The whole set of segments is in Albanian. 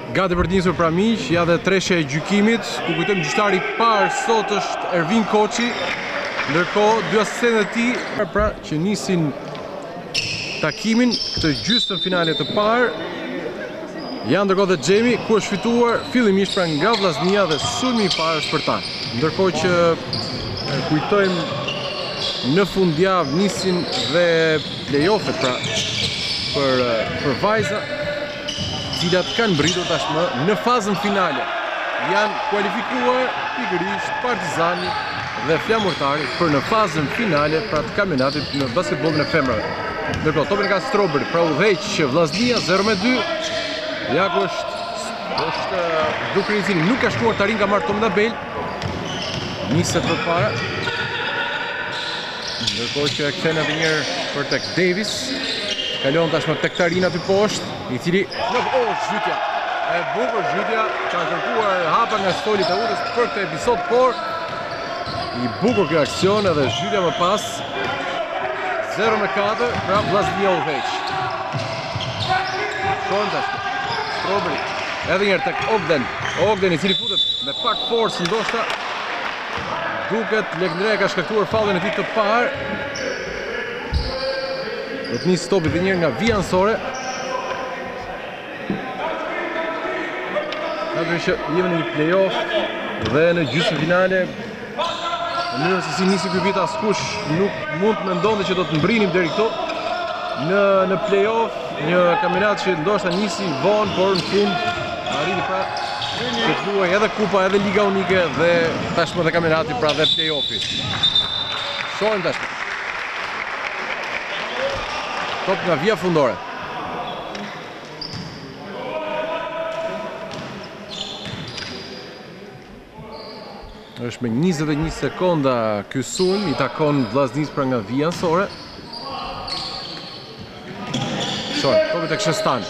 Gati për të nisur pra miq, ja dhe treshja e gjykimit, ku kujtojmë gjyqtari i parë sot është Ervin Koçi, ndërkohë dy asistentët e tij pra që nisin takimin këtë gjysmën finale të parë. Janë ndërkohë dhe Xhemi, ku është fituar fillimisht pra nga Vllaznia dhe sulmi i parë është për ta. Ndërkohë që kujtojmë në fundjavë nisin dhe play-offet pra për vajza, cilat kanë mbritur tashmë në fazën finale. Janë kualifikuar pikërisht Partizani dhe Flamurtari për në fazën finale pra të kampionatit në basketbollin e femrave. Ndërkohë topin ka Strawberry, pra udhëheq që Vllaznia 0-2. Jaku është duke i cili nuk ka shkuar tarin, ka marrë Tom Dabel. Niset përpara. Ndërkohë që e kthen edhe një herë për tek Davis. Kalon tashmë tek Tarin aty poshtë, i cili zhytja. E bukur zhytja, ka kërkuar hapa nga stolit e udhës për këtë episod, por i bukur kjo aksion edhe zhytja më pas. 0-4, pra Vllaznia udhëheq. Shon tashmë. Strawberry. Edhe një herë tek Ogden. Ogden i cili futet me pak forcë ndoshta. Duket Lekndreja ka shkaktuar fallin e tij të parë. Do të nisë topi dhe njërë nga Vianësore. Ka që jemi në një play-off dhe në gjysmën finale. Në mënyrën se si nisi ky vit askush nuk mund të mendonte që do të mbrinim deri këtu. Në play-off, një kampionat që ndoshta nisi vonë, por në fund arriti pra që të luajë edhe kupa, edhe Liga Unike dhe tashmë edhe kampionati pra dhe play-offi. Shohim tashmë. Top nga vija fundore. Është me 21 sekonda ky sulm, i takon Vllaznisë pra nga Vianësore. Shohim, topi tek Shestan.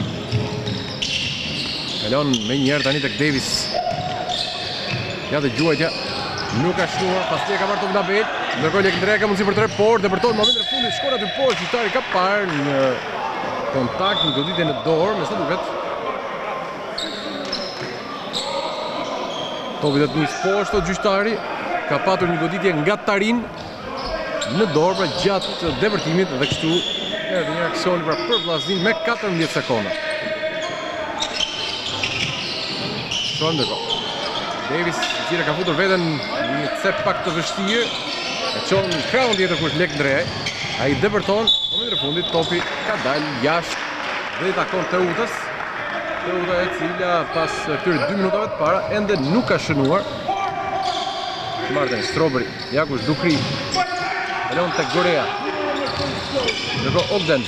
Kalon me njerë tani tek Davis. Ja dhe gjuajtja. Nuk ka shnuar, pasti e ka marrë Tom Dabel. Ndërkohë Lekndreja ka mundësi për 3, por depërton në momentin e fundit shkon aty poshtë, gjyqtari ka parë një kontakt, një goditje në dorë, me sa duket. Topi do të nis poshtë gjyqtari, ka patur një goditje nga Tarin në dorë pra gjatë depërtimit dhe kështu edhe një aksion pra për Vllaznin me 14 sekonda. Shohim ndërkohë. Davis, i cili ka futur veten një cep pak të vështirë, e çon në krahun tjetër kush Lekndreja. Ai depërton, në momentin e fundit topi ka dalë jashtë dhe i takon Teutës. Teuta e cila pas këtyre 2 minutave të para ende nuk ka shënuar. Martin Strawberry, Jakush Dukri. Kalon tek Gorea. Ndërkohë Ogden.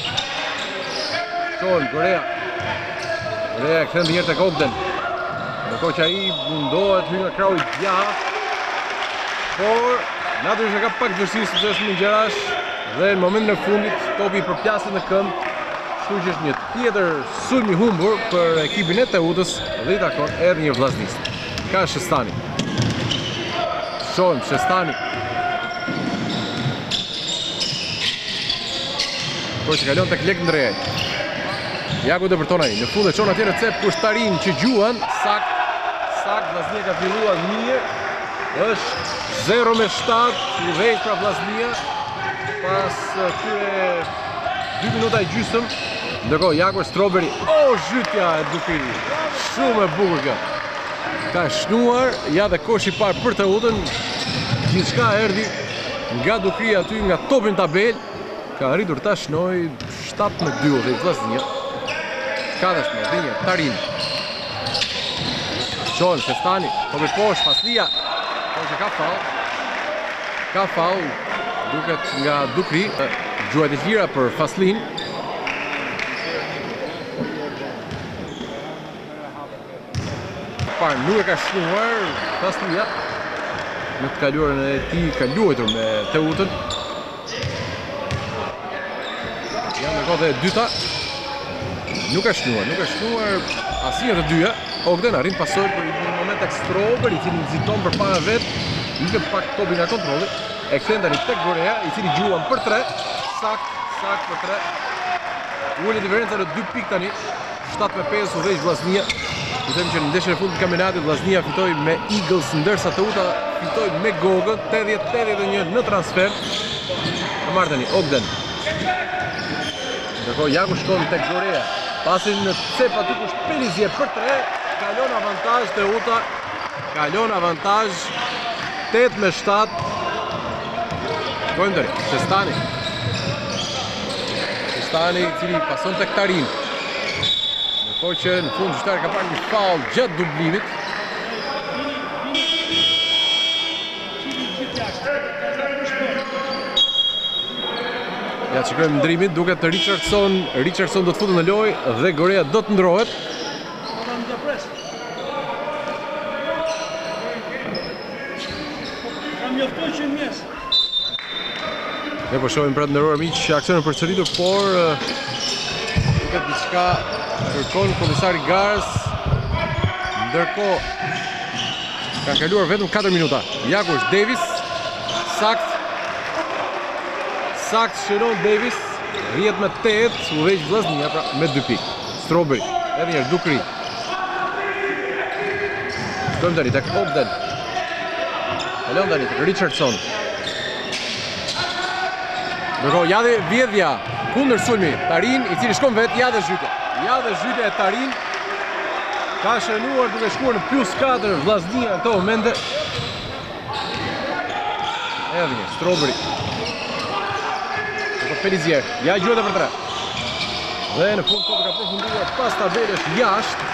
Shohim Gorea. Gorea kthen një herë tek Ogden. Ndërkohë që ai mundohet hyj nga krahu i gjatë, por natyrisht ka pak vështirësi sepse është një gjerash dhe në momentin e fundit topi i përplasët në këmbë, kështu që është një tjetër sulm i humbur për ekipin e Teutës dhe i takon edhe një Vllaznisë. Ka Shestani. Shohim Shestani. Por që kalon tek Lekndreja. Jaku depërton ai. Në fund e çon atje në cep kush Tarin që gjuan, sakt Vllaznia ka filluar mirë. Është 0-7, udhëheq pra Vllaznia pas këtyre 2 minuta e gjysmë. Ndërkohë Jaku Strawberry, zhytja e Dukri. Shumë e bukur kjo. Ka shnuar, ja dhe kosh i parë për Teutën. Gjithçka erdhi nga Dukri aty nga topin tabel. Ka arritur ta shnoj 7-2 udhëheq Vllaznia. Ka dashme, dhinje, Tarin. Shohim Shestani, topi poshtë, Paslia. Por që ka faull, duket nga Dukri. Gjuajt e lira për Faslin. Parë nuk e ka shnuar Paslia. Në të kaluarën e tij ka luajtur me Teutën. Janë në kohë e dyta. Nuk ka shnuar asnjë të dyja. Ogden arrin pasoj për një moment tek Strawberry, i cili nxiton përpara vet, ikë pak topi nga kontrolli, e kthen tani tek Gorea, i cili gjuan për 3, sakt për 3. Uli diferenca në 2 pikë tani. 7-5 udhëheq Vllaznia. Kujtojmë që në ndeshjen e fundit të kampionatit Vllaznia fitoi me Eagles ndërsa Teuta fitoi me Gogën 80-81 në transfer. Ka marrë tani Ogden. Ndërkohë Jaku shkon tek Gorea. Pasi në cep aty kush Pelizier për 3, kalon avantazh Teuta. Kalon avantazh 8-7. Shkojmë tani Shestani. Shestani i cili pason tek Tarin. Ndërkohë që në fund gjyqtari ka parë një faul gjatë dublimit. Ja shikojmë ndrimin, duket Richardson do të futet në lojë dhe Gorea do të ndrohet. Ne po shohim pra të nderuar miq aksionin përsëritur, por duket diçka kërkon komisari Garës. Ndërkohë kanë kaluar vetëm 4 minuta. Jakush Davis, sakt shëron Davis, rrihet me 8, udhëheq Vllaznia pra me 2 pikë. Strawberry, edhe një herë Dukri. Shkojmë tani tek Ogden. Kalon tani tek Richardson. Ndërkohë ja dhe vjedhja kundër sulmi Tarin, i cili shkon vet, ja dhe zhytja e Tarin. Ka shënuar duke shkuar në +4 Vllaznia në këto momente. Edhe një Strawberry. Pelizier, ja gjuhet e për 3. Dhe në fund topi ka përfunduar pas tabelës jashtë.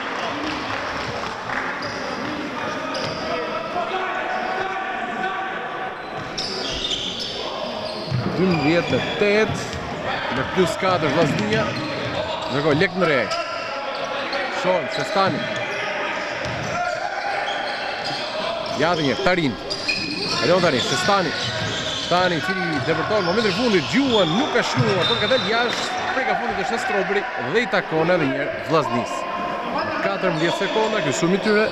Dëmbëdhjetë me 8, me +4 Vllaznia. Ndërkohë lek në re. Shohim Shestani. Ja dhe një Tarin. Kalon tani Shestani. Shestani i cili depërton në momentin e fundit gjuhën nuk ka shnuar, por ka dalë jashtë prej ka fundit është Strawberry dhe i takon edhe një herë Vllaznis. 14 sekonda, ky shumë i tyre.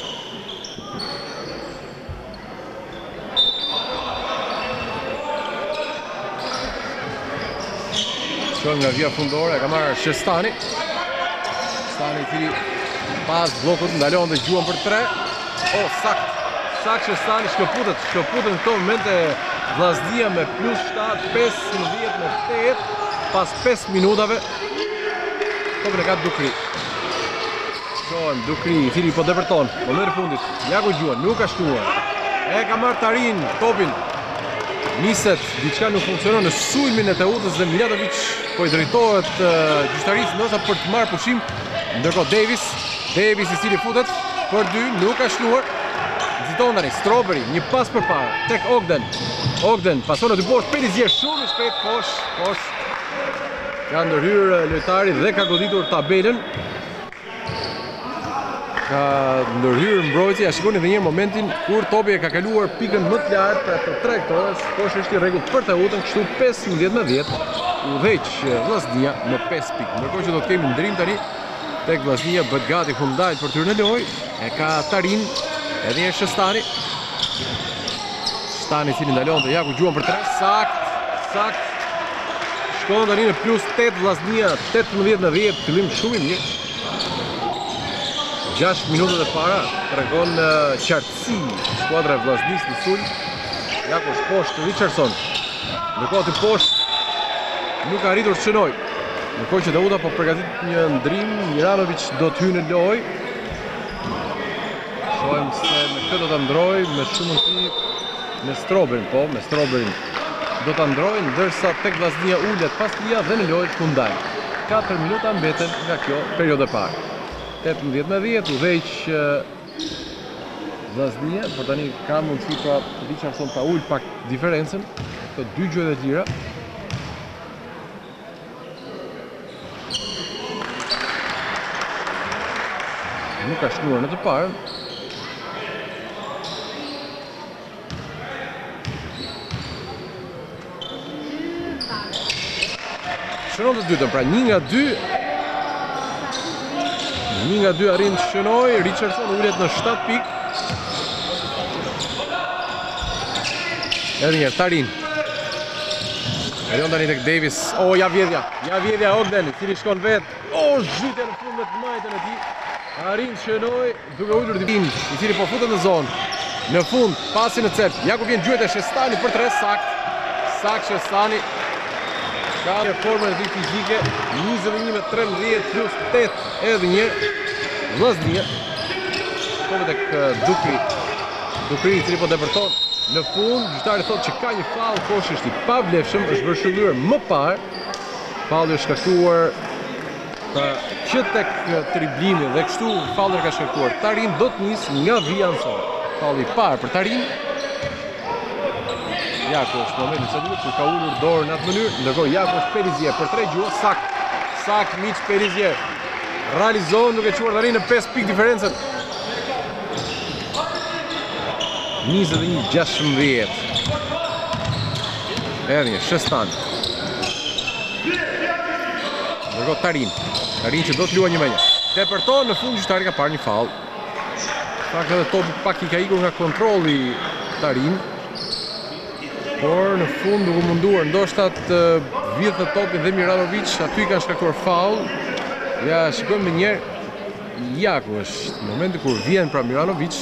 Shkon nga via fundore, ka marrë Shestani. Shestani i cili pas bllokut ndalon dhe gjuhën për 3. Sakt Shestani shkëputet në këto momente Vllaznia me +7, 15 me 8, pas 5 minutave. Topin e ka Dukri. Shohim Dukri i cili po depërton. Momentin e fundit, Jaku gjuhën, nuk ka shtuar. E ka marrë Tarin topin. Niset, diçka nuk funksionon në sulmin e Teutës dhe Miljatovic po i drejtohet gjyqtarisë ndoshta për të marrë pushim. Ndërkohë Davis i cili futet për 2, nuk ka shtuar. Nxiton tani Strawberry, një pas përpara tek Ogden pason aty poshtë Pelizier shumë i shpejt posh. Ka ndërhyrë lojtari dhe ka goditur tabelën. Ka ndërhyrë mbrojtësi, ja shikoni edhe një herë momentin kur topi e ka kaluar pikën më të lartë për të trajtorës, posh është i rregullt për Teutën, kështu 15 me 10. Udhëheq Vllaznia me 5 pikë. Ndërkohë që do të kemi ndrim tani tek Vllaznia bëhet gati fundajt për të hyrë në lojë. E ka Tarin, edhe një Shestani. Shestani i cili ndalon dhe Jaku gjuhën për 3. Sakt. Shkon tani në +8 Vllaznia, 18 me 10, fillim shumë i mirë. 6 minutat e para tregon qartësi skuadra e Vllaznisë në sulm. Jaku poshtë Richardson. Ndërkohë aty poshtë nuk ka arritur të shënoj. Ndërkohë që Teuta po përgatit një ndrim, Miranovic do të hyjë në lojë. Shohim se me këtë do ta ndrojë me shumë mundësi me Strawberry. Do ta ndrojë ndërsa tek Vllaznia ulet pas lija dhe në lojë fundal. 4 minuta mbeten nga kjo periudhë e parë. 18 me 10 udhëheq Vllaznia, por tani ka mundësi pra Richardson ta ul pak diferencën këto 2 gjuhët e tjera. Nuk ka shnuar në të parën. Shënon të dytën, pra 1 nga 2 arrin të shënoj, Richardson ullet në 7 pikë. Edhe njerë, Tarin. Erion tani tek Davis, ja vjedhja Ogden, cili shkon vetë. O, zhytja në fund me të majtën e tij. Arrin shënoi duke ulur Divin, i cili po futet në zonë. Në fund, pasi në cep. Ja ku vjen gjuhet e Shestani për 3 sakt. Sakt Shestani. Ka formën e tij fizike, 21 me 13 plus 8 edhe një. Vllaznia. Po tek Dukri. Dukri i cili po depërton në fund, gjyqtari thotë që ka një faull, koshi është i pavlefshëm, është vërshëlluar më parë. Falli është shkaktuar që tek triblimi dhe kështu falli ka shkaktuar. Tarin do të nis nga vija ansor. Falli i parë për Tarin. Jako është momenti se duhet kur ka ulur dorën në atë mënyrë, ndërkohë Jako është Perizier për 3 gjua, sakt miq Perizier. Realizon duke quar Tarin në 5 pikë diferencën. 21-16. Edhe një Shestani. Ndërkohë Tarin që do të luajë një me një. Depërton në fund gjyqtari ka parë një faull. Faktë edhe topi pak i ka ikur nga kontrolli Tarin. Por në fund duke munduar ndoshta të vjedhë topin dhe Miranovic, aty kanë shkaktuar faull. Ja shikojmë më njëherë. Jako është momenti kur vjen pra Miranovic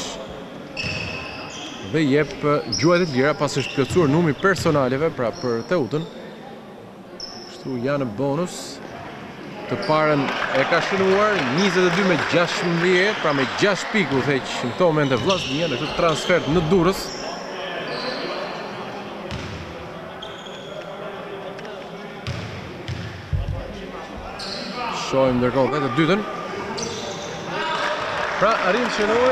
dhe jep gjuhët e tjera pas është plotësuar numri personaleve pra për Teutën. Kështu janë në bonus. Të parën e ka shënuar 22 me 16, pra me 6 pikë u theq në këto momente Vllaznia në këtë transfer në Durrës. Shohim ndërkohë dhe të dytën. Pra arrin shënoi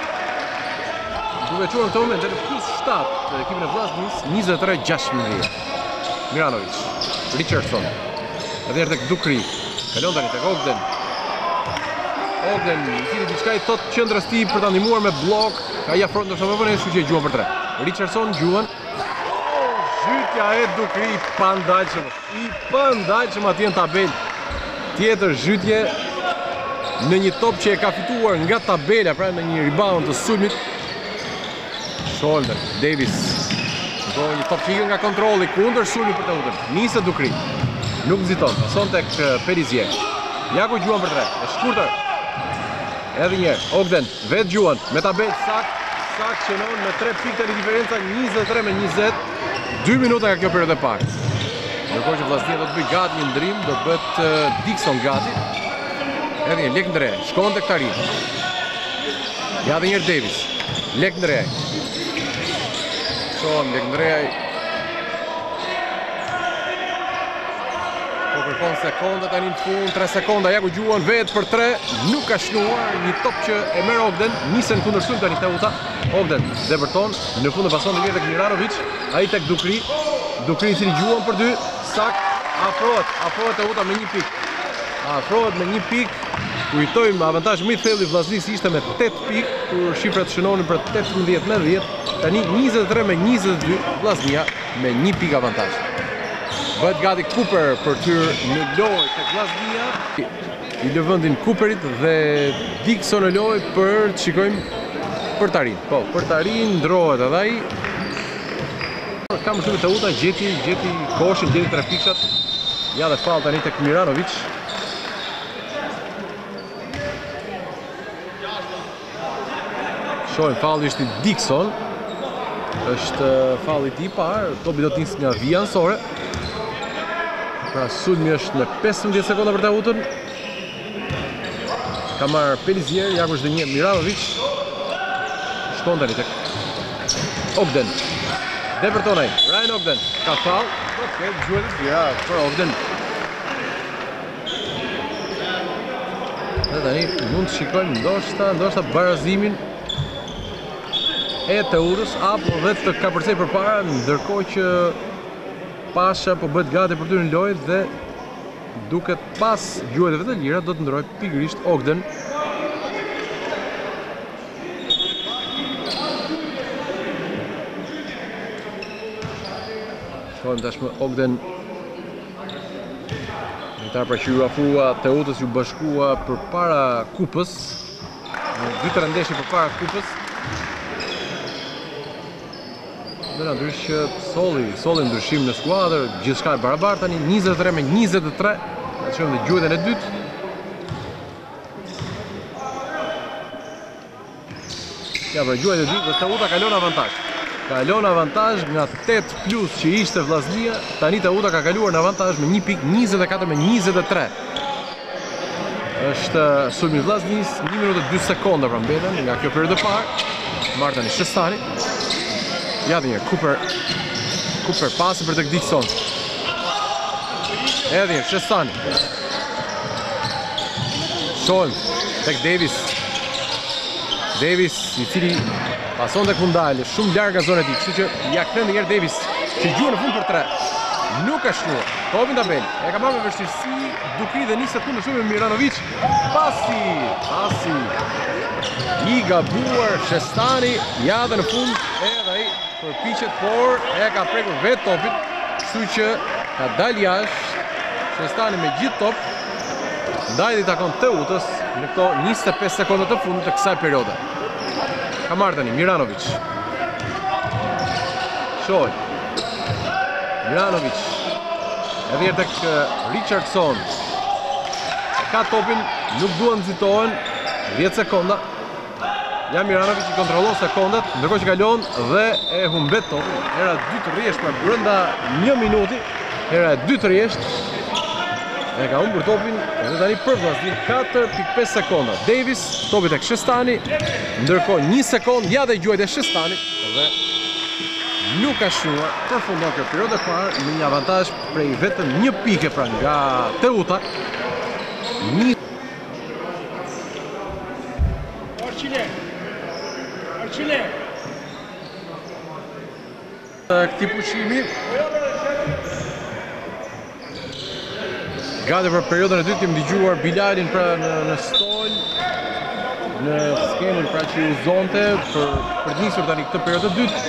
duke quar në këto momente në plus 7 të ekipin e Vllaznis 23-16. Miranovic, Richardson, edhe tek Dukri. Kalon tani tek Ogden. Ogden, i cili diçka i thot qendrës tij për ta ndihmuar me blok, ai afron ndoshta më vonë e shqyqe gjuan për 3. Richardson gjuan. Zhytja e Dukri i pandalshëm atje në tabel. Tjetër zhytje në një top që e ka fituar nga tabela, pra në një rebound të sulmit. Shoulder, Davis. Do një top që nga kontrolli kundër sulmit për Teutën. Nisë Dukri. Nuk nxiton, pason tek Perizier. Jako gjuan për 3, e shkurtër. Edhe një, Ogden, vetë gjuan, me tabel sakt qenon me 3 pikë të diferenca, 23 me 20. 2 minuta ka kjo periudhë e parë. Ndërkohë që Vllaznia do të bëj gati një ndrim, do bëhet Dixon gati. Edhe një, lek ndrej, shkon tek Tarin. Ja dhe njërë Davis, lek ndrej. Shon, lek ndrej. Kërkon sekonda tani në fund, 3 sekonda, Jako gjuan vetë për 3, nuk ka shnuar, një top që e merr Ogden, nisën kundër sulm tani Teuta. Ogden depërton, në fund e pason dhe tek Miranovic, ai tek Dukri. Dukri i cili gjuan për 2, sakt, afrohet Teuta me 1 pikë. Afrohet me 1 pikë. Kujtojmë avantazhi më i thellë i Vllaznisë ishte me 8 pikë, kur shifrat shënonin për 18 me 10, tani 23 me 22, Vllaznia me 1 pikë avantazh. Bëhet gati Cooper për tyr në lojë tek Vllaznia. I lëvëndin Cooperit dhe Dixon në lojë për të shikojmë për Tarin. Po, për Tarin ndrohet edhe ai. Ka më shumë Teuta, gjeti koshin, gjeti 3 pikshat. Ja dhe fall tani tek Miranovic. Shohim falli është i Dixon. Është falli i parë, topi do të nisë nga vija ansore. Pra sulmi është në 15 sekonda për Teutën. Ka marrë Perizier, Jako është dhe një Miranovic. Shkon tani tek Ogden. Depërton ai, Ryan Ogden. Ka faull,ket gjuhët e tjera për Ogden. Dhe tani mund të shikojmë ndoshta barazimin e Teutës apo dhe të kapërcej përpara, ndërkohë që Pasha po bëhet gati për ty në lojë dhe duket pas gjuhëve të lira do të ndrojë pikërisht Ogden. Shkojmë tashmë Ogden. Lojtar pra që ju afrua Teutës ju bashkua përpara kupës. Në 2-3 ndeshje përpara kupës. Dhe natyrisht që solli ndryshim në skuadër, gjithçka e barabartë tani 23 me 23. Ne shohim dhe gjuhën e dytë. Ja, pra gjuajt e dytë dhe Teuta kalon avantazh. Kalon avantazh nga 8 plus që ishte vllaznia, tani Teuta ka kaluar në avantazh me 1.24 me 23. Është sulmi vllaznis, 1 minutë e 2 sekonda pra mbeten nga kjo periudhë e parë. Marr tani Shestani. Ja dhe një Cooper pasi për tek Dixon. Edhe një Shestani. Shohem tek Davis. Davis i cili pason tek Fundale, shumë larg nga zona e tij, kështu që ja kthen edhe Davis që gjuan në fund për 3. Nuk ka shnuar. Topin tabel. E ka marrë me vështirësi, dukri dhe 20 sekondë shumë me Miranovic. Pasi i gabuar Shestani, ja dhe në fund edhe ai përpiqet, por e ka prekur vetë topin, kështu që ka dalë jashtë. Shestani me gjithë top, ndaj i takon Teutës në këto 25 sekondë të fundit të kësaj periode. Ka marrë tani Miranovic. Shoj. Miranovic. Edhe tek Richardson. Ka topin, nuk duan nxitohen. 10 sekonda. Ja Miranovic i kontrollon sekondat, ndërkohë që kalon dhe e humbet topin. Era 2 të rresht pra brenda 1 minuti. Era 2 të rresht. E ka humbur topin dhe tani për vllaznin 4.5 sekonda. Davis, topi tek Shestani, ndërkohë 1 sekondë, ja dhe gjuajt e Shestani dhe nuk ka shnuar, përfundon kjo periudhë e parë me një avantazh prej vetëm 1 pikë pra nga Teuta. Arçile. Këtij pushimi gati për periudhën e dytë kemi dëgjuar Bilalin pra në stol, në skenën pra që uzonte për të nisur tani këtë periudhë të dytë.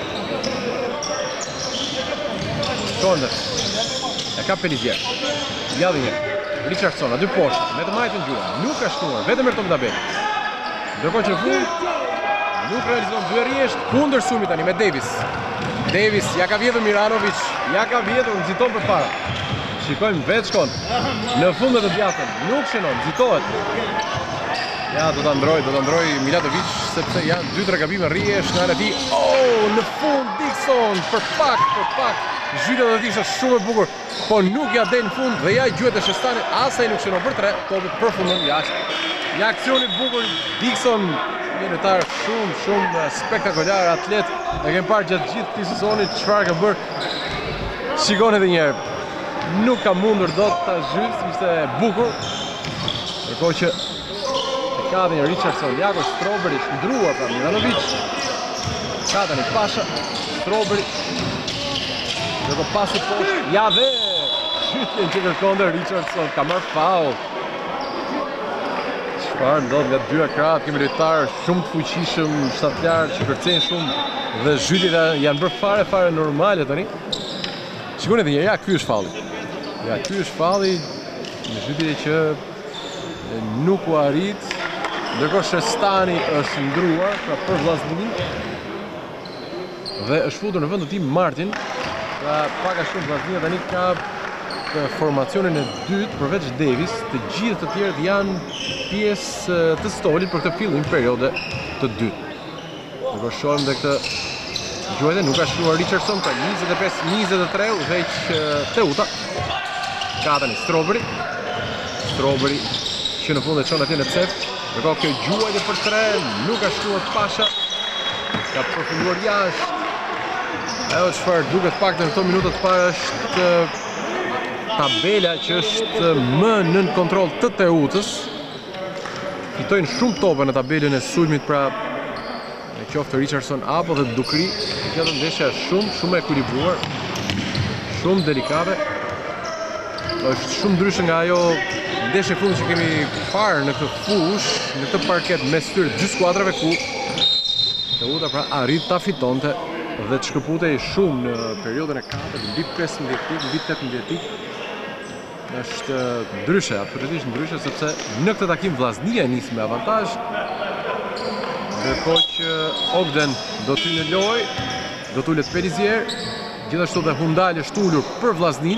Shonder. E ka Pelizier. Ja dhe një. Richardson, a dy poshtë, me të majtë në gjua. Nuk ka shtuar, vetëm erton tabel. Ndërkohë që në fund, nuk realizon dy rresht, kundër sulmit tani me Davis. Davis, ja ka vjedhur Miranovic, ja ka vjedhur, nxiton përpara. Shikojmë vetë shkon. Në fundet të djathtën, nuk shënon, nxitohet. Ja, do ta ndroj Milatovic sepse janë 2-3 gabime rresht në anën e tij. Oh, në fund Dixon, për pak. Zhytja do të ishte shumë e bukur, po nuk ja del në fund dhe ja gjuhet e Shestanit, asaj nuk shënon për 3, topi përfundon jashtë. Ja aksioni bukur Dixon, një lojtar shumë spektakolar, atlet. E kemi parë gjatë gjithë këtij sezoni çfarë ka bërë. Shikoni edhe një herë. Nuk ka mundur dot ta zhyt, ishte bukur. Ndërkohë që ka dhe një Richardson, Jago Strawberry, shndruar pra Milanovic. Ka tani Pasha, Strawberry. Dhe do pasi poshtë, ja dhe shytjen që kërkonte Richardson, ka marrë foul. Çfarë ndodh nga dy akrat, kemi lojtar shumë të fuqishëm, shtatlar që kërcejnë shumë dhe zhytjet janë bërë fare normale tani. Shikoni edhe një, ja ky është falli. Ja ky është falli në zhytje që nuk u arrit. Ndërkohë Shestani është ndruar pra për vllaznin dhe është futur në vend të tij Martin. Pra pak a shumë vllaznia tani ka formacionin e dytë përveç Davis, të gjithë të tjerët janë pjesë të stolit për këtë fillim periudhë të dytë. Ne shohim dhe këtë gjuajtje nuk ka shkruar Richardson pra 25-23 u veç Teuta. Ka tani Strawberry që në fund e çon atje në cep. Ndërkohë kjo gjuajtje për 3 nuk ka shkruar Pasha. Ka përfunduar jashtë. Ajo çfarë duket paktën në këto minuta të para është tabela që është më nën kontroll të Teutës. Fitojnë shumë topa në tabelën e sulmit pra në qoftë Richardson apo dhe Dukri. Gjithë ndeshja shumë e ekuilibruar, shumë delikate. Është shumë ndryshe nga ajo ndeshje fundit që kemi parë në këtë fush, në këtë parket mes tyre dy skuadrave ku Teuta pra arrit ta fitonte dhe të shkëputej shumë në periudhën e 4, mbi 15 pikë, mbi 18 pikë. Është ndryshe, absolutisht ndryshe, sepse në këtë takim vllaznia nisi me avantazh. Ndërkohë që Ogden do t'y në lojë, do t'ulet Pelizier, gjithashtu dhe Hundal është ulur për vllaznin.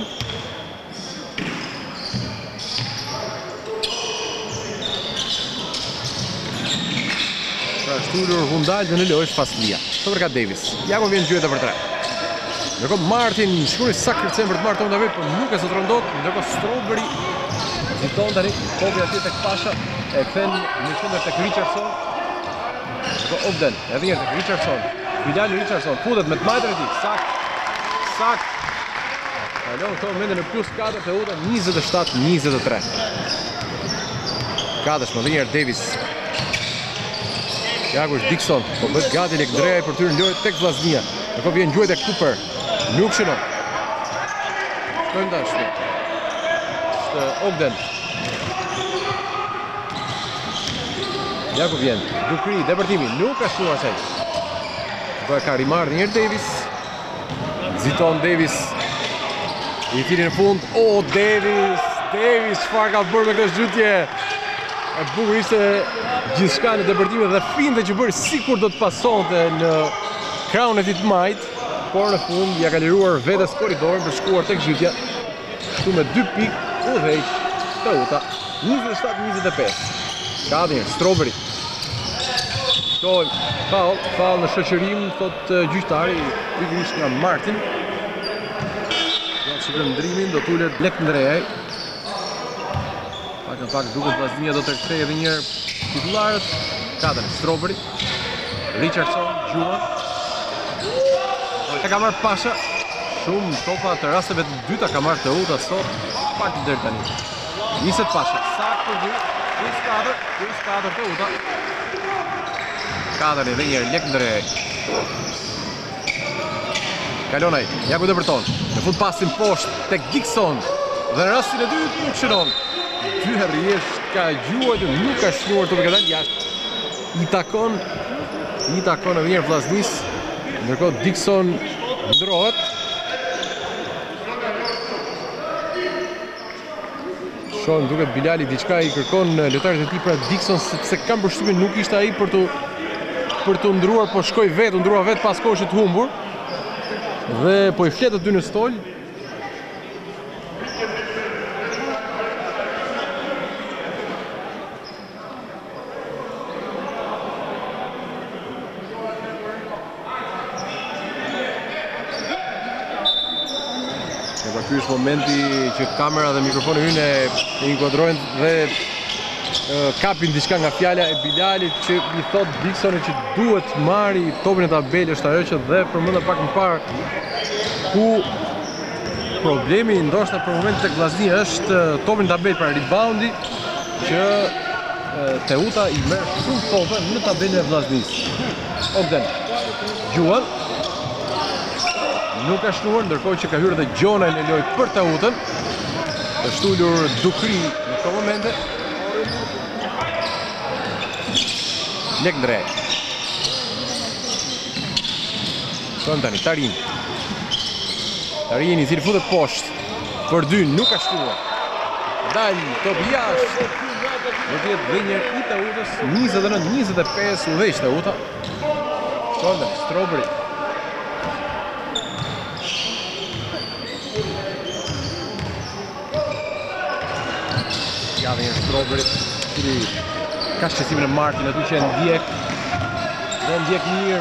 Pra është ullur Hundal dhe në lojë Faslia. Të përka Davis. Jako vjen gjyeta për 3. Ndërkohë Martin shkuri sa kërcen për të marrë tonë të vetë, por nuk e zotron dot. Ndërkohë Strawberry fiton tani topi atje tek Pasha, e kthen në qendër tek Richardson. Ndërkohë Ogden, edhe një herë tek Richardson. Bilal Richardson futet me të majtën e tij. Sakt. Kalon këto momente në plus 4 të uta 27-23. Kadësh më dhe njerë Davis. Jakush Dixon, po bët gati lek drejaj për tyrë në lojët tek Vllaznia. Ndërkohë vjen gjuajt e Cooper. Nuk shënon. Shkojmë dashni. Është Ogden. Jakub vjen. Dukri, depërtimi, nuk ka shtuar asaj. Ndërkohë ka rimar njerë Davis. Ziton Davis. I tiri në fund. O, Davis, çfarë ka bërë me këtë shgjutje? E bukur ishte gjithçka në depërtime dhe finte që bërë sikur do të pasonte në krahun e tij të majt, por në fund ja ka liruar vetes korridorin për shkuar tek zhytja. Kështu me 2 pikë udhëheq Teuta 27-25. Kadin Strawberry. Fall në shoqërim, thot gjyqtari, pikërisht nga Martin. Ja shikojmë ndrimin, do t'ulet lek ndrejaj. Në fakt duket Vllaznia do të rikthejë edhe një herë titullarët. Kadrin Strawberry, Richardson, Gjuan. E ka marrë Pasha. Shumë topa të rasteve të dyta ka marrë Teuta sot. Pak deri tani. Niset Pasha. Sakt për 2. 4 Teuta. Kadrin edhe një herë lek ndrejaj. Kalonaj, Jaku depërton. Në fund pasin poshtë tek Dixon. Dhe në rastin e dytë nuk shënon. 2 herërisht ka gjuajt, nuk ka shnuar të përkëtan jashtë. I takon edhe njerë Vllaznis. Ndërkohë Dixon ndrohet. Shohim duket Bilali diçka i kërkon lojtarët e tij pra Dixon, sepse kam përshtypjen nuk ishte ai për të ndruar, po shkoi vetë, ndrua vetë pas koshit humbur. Dhe po i flet të dy në stol. Ky është momenti që kamera dhe mikrofoni hynë e inkuadrojnë dhe kapin diçka nga fjala e Bilalit që i thot Dixonit që duhet marri topin e tabelës, është ajo që dhe përmenda pak më parë, ku problemi ndoshta për momentin tek Vllaznia është topin e tabelës para reboundi, që Teuta i merr shumë tope në tabelën e Vllaznisë. Ogden, Gjuan. Nuk ka shnuar, ndërkohë që ka hyrë dhe Gjona në lojë për Teutën. Është ullur Dukri në këto momente. Lek ndrej. Shkojmë tani, Tarin. Tarin i cili futet poshtë. Për 2, nuk ka shnuar. Dal, top jashtë. Do t'jetë dhe njerë i Teutës, 29-25 udhëheq Teuta. Shkojmë tani, Strawberry. Dhe një Strawberry, cili ka shqesimin e Martin, aty që e ndjek mirë,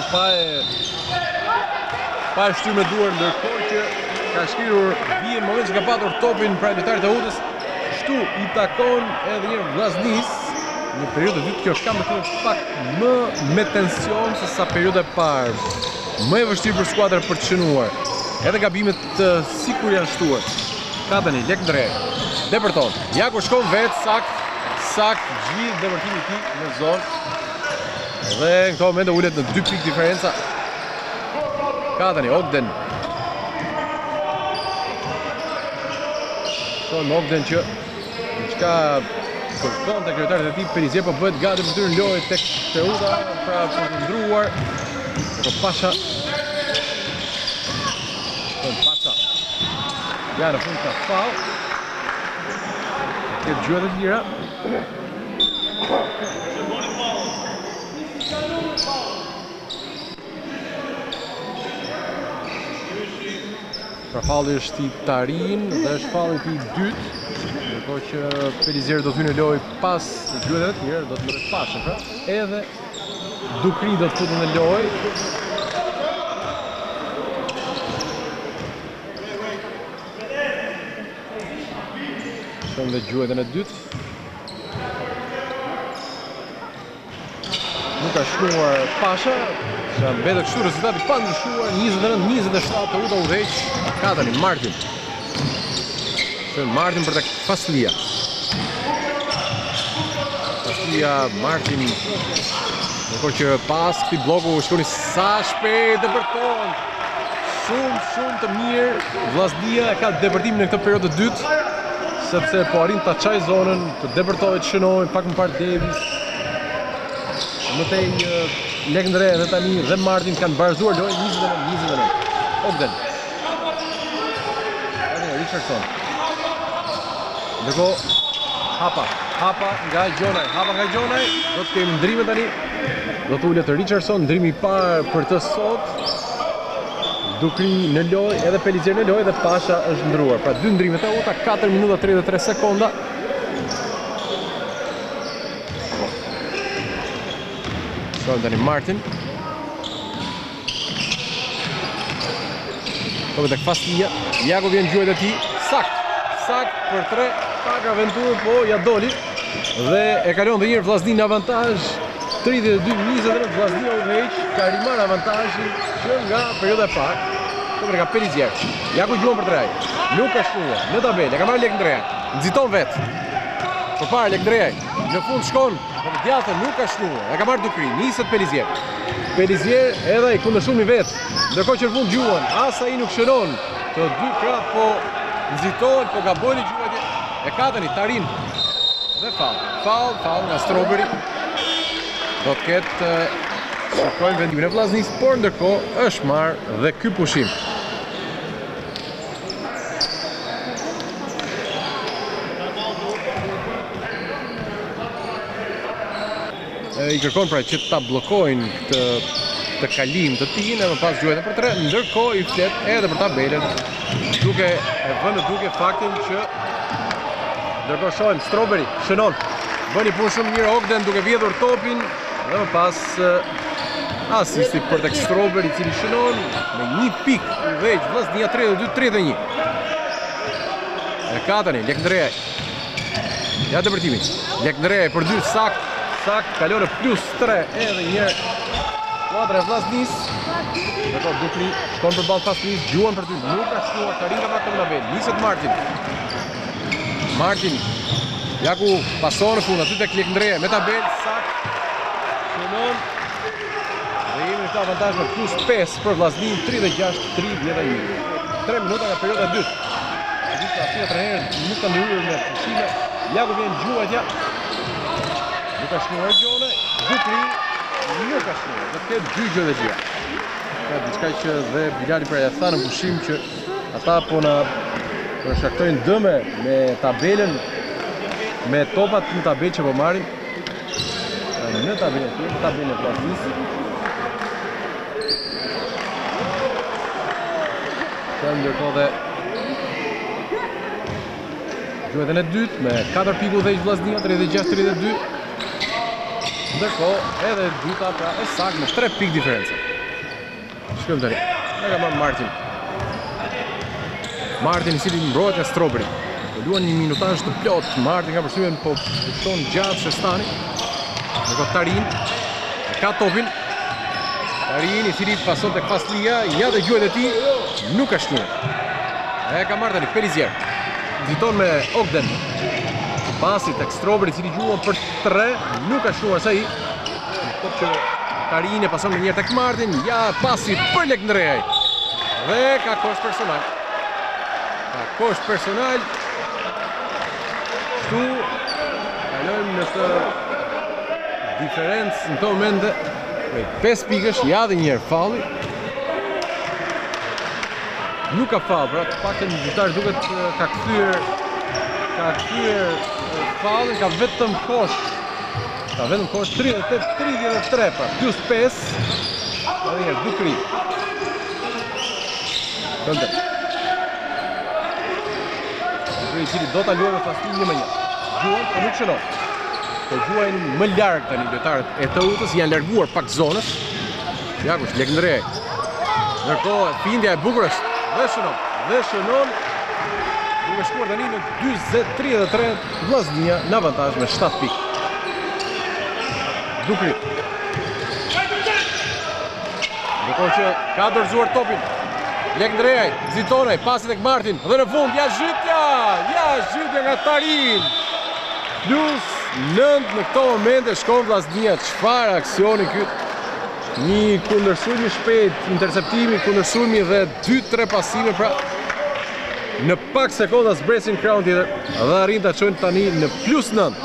pa e shtyr me duar, ndërkohë që ka shkrirur vije në moment që ka patur topin pra lojtarit e Teutës, shtu i takon edhe një Vllaznis në periudhën e dytë. Kjo është kam pak më me tension se sa periudha e parë, më e vështirë për skuadrën për të shënuar, edhe gabimet sikur janë shtuar. Ka tani lek ndrej. Depërton, Jaku shkon vetë, sakt, gjithë depërtimi ti në zonë. Dhe në këto momente ullet në 2 pikë diferenca. Ka tani, Ogden. Shkojmë Ogden që diçka kërkon të kryetarët e tij, Perizje po bëhet gati për tyrë në lojë tek Teuta, pra për të ndruar. Në Pasha. Shkojmë Pasha. Ja në fund ka fall. Këtë gjyët e tjera. Pra falli është i Tarin dhe është falli i dytë. Ndërkohë që Perizje do të hyjë në lojë pas gjyëteve të tjera, do të mërë Pasha, pra. Edhe Dukri do të futën në lojë. Shon dhe gjuhet në dytë. Nuk ka shkruar Pasha, që mbetet kështu rezultati pa ndryshuar, 29-27 të Uta udhëheq. Ka tani Martin. Shon Martin për tek Faslia. Martin, ndërkohë që pas këtij bloku shkoni sa shpejt depërton. Shumë të mirë. Vllaznia ka depërtimin në këtë periudhë të dytë, sepse po arrin ta çaj zonën, të depërtohet shënojnë, pak më parë Davis. Mëtej Lekndre dhe tani dhe Martin kanë barazuar lojën 29-29. Ogden. Richardson. Ndërkohë Hapa nga Gjonaj, do të kemi ndrime tani. Do të ulet Richardson, ndrimi I parë për të sot. Dukri në lojë, edhe Pelizier në lojë dhe Pasha është ndruar. Pra 2 ndrime të Uta, 4 minuta 33 sekonda. Shkojmë tani Martin. Komë tek Faslia, Jako vjen gjuhet e tij, sakt për 3. Pak aventurë, po ja doli dhe e kalon dhe njërë Vllaznin në avantazh 32-29. Vllaznia udhëheq ka rimar avantazhin që nga periudha e parë. Këpër ka Pelizier. Jako gjuan për 3. Nuk ka shkuar në tabelë. E ka marrë Lekndreja. Nxiton vet. Përpara Lekndreja. Në fund shkon për djathtë, nuk ka shkuar. E ka marrë Dukri. Niset Pelizier. Pelizier edhe I kundërshumi vet. Ndërkohë që në fund gjuan, asa I nuk shënon. Të dy krah po nxitohen, po gabojnë gjuan. E ka tani Tarin dhe fall nga Strawberry. Do të ketë shikojmë vendimin e Vllaznisë, por ndërkohë është marrë dhe ky pushim. I kërkon pra që ta bllokojnë këtë kalim të tij, e më pas gjuhet për 3, ndërkohë I flet edhe për tabelën, duke e vënë duke faktin që ndërkohë shohim Strawberry shënon. Bëni punë shumë mirë Ogden duke vjedhur topin dhe më pas asisti për tek Strawberry I cili shënon me 1 pikë udhëheq Vllaznia 32-31. E ka tani Lekndreja. Ja depërtimin. Lekndreja për 2 sakt kalon +3 edhe një herë. Skuadra e Vllaznisë. Ndërkohë Dukri shkon për ballë Faslis, gjuan për 2. Nuk ka shkuar Tarin ka marrë tabelë. Niset Martin, Jaku pason në fund, aty tek Lekndreja me tabelë, sakt, shënon. Dhe jemi në këtë avantazh me +5 për Vllaznin, 36-31. 3 minuta nga periudha e dytë. Gjithë aty trajnerët nuk kanë ndryrë me pushime. Jaku vjen gjuajtja. Nuk ka shkuar Gjone, Dukri nuk ka shkuar. Do të ketë 2 gjë të tjera. Ka diçka që dhe Bilali pra ja tha në pushim që ata po na shkaktojnë dëme me tabelën, me topat në tabelë që po marrin. Në tabelën e Vllaznisë. Ka ndërkohë dhe gjuhet në dytë me 4 pikë udhëheq Vllaznia 36-32. Ndërkohë edhe dyta pra e saktë me 3 pikë diferencë. Shkojmë tani. Ne ka marrë Martin I cili mbrojt nga Strawberry. Po luan një minutazh të plot. Martin ka përshtypjen po pushton gjatë Shestani. Ndërkohë Tarin ka topin. Tarin I cili pason tek Faslia, ja dhe gjuhet e tij nuk ka shtuar. E ka marrë tani Pelizier. Nxiton me Ogden. Pasi tek Strawberry I cili gjuan për 3, nuk ka shtuar sa I. Top që Tarin e pason një herë tek Martin, ja pasi për Lekndreja. Dhe ka kosh personal. Kosh personal. Kështu kalojmë në të diferencë në të momente. 5 pikësh, ja dhe njërë falli. Nuk ka fall, pra të paktën gjyqtari duket ka kthyer fallin, ka vetëm kosh. Ka vetëm kosh 38-33, pra +5. Edhe njërë, Dukri. Këndër. I cili do ta luajë Fasli 1-1. Gjuan, po nuk shënon. të gjuajnë më larg tani lojtarët e TUT-s, janë larguar pak zonës. Jakush lek ndrej. Ndërkohë findja e bukur është dhe shënon. Duke shkuar tani në 40-33 Vllaznia në avantazh me 7 pikë. Dukri. Ndërkohë që ka dorëzuar topin. Lek ndrej, Zitonaj, pasi tek Martin dhe në fund jashtë nga Tarin. Plus 9 në këto momente shkon Vllaznia. Çfarë aksioni ky? Një kundërshulm i shpejt, interceptimi, kundërshulmi dhe 2-3 pasime, pra në pak sekonda zbresin krahun tjetër dhe arrin ta çojnë tani në plus 9.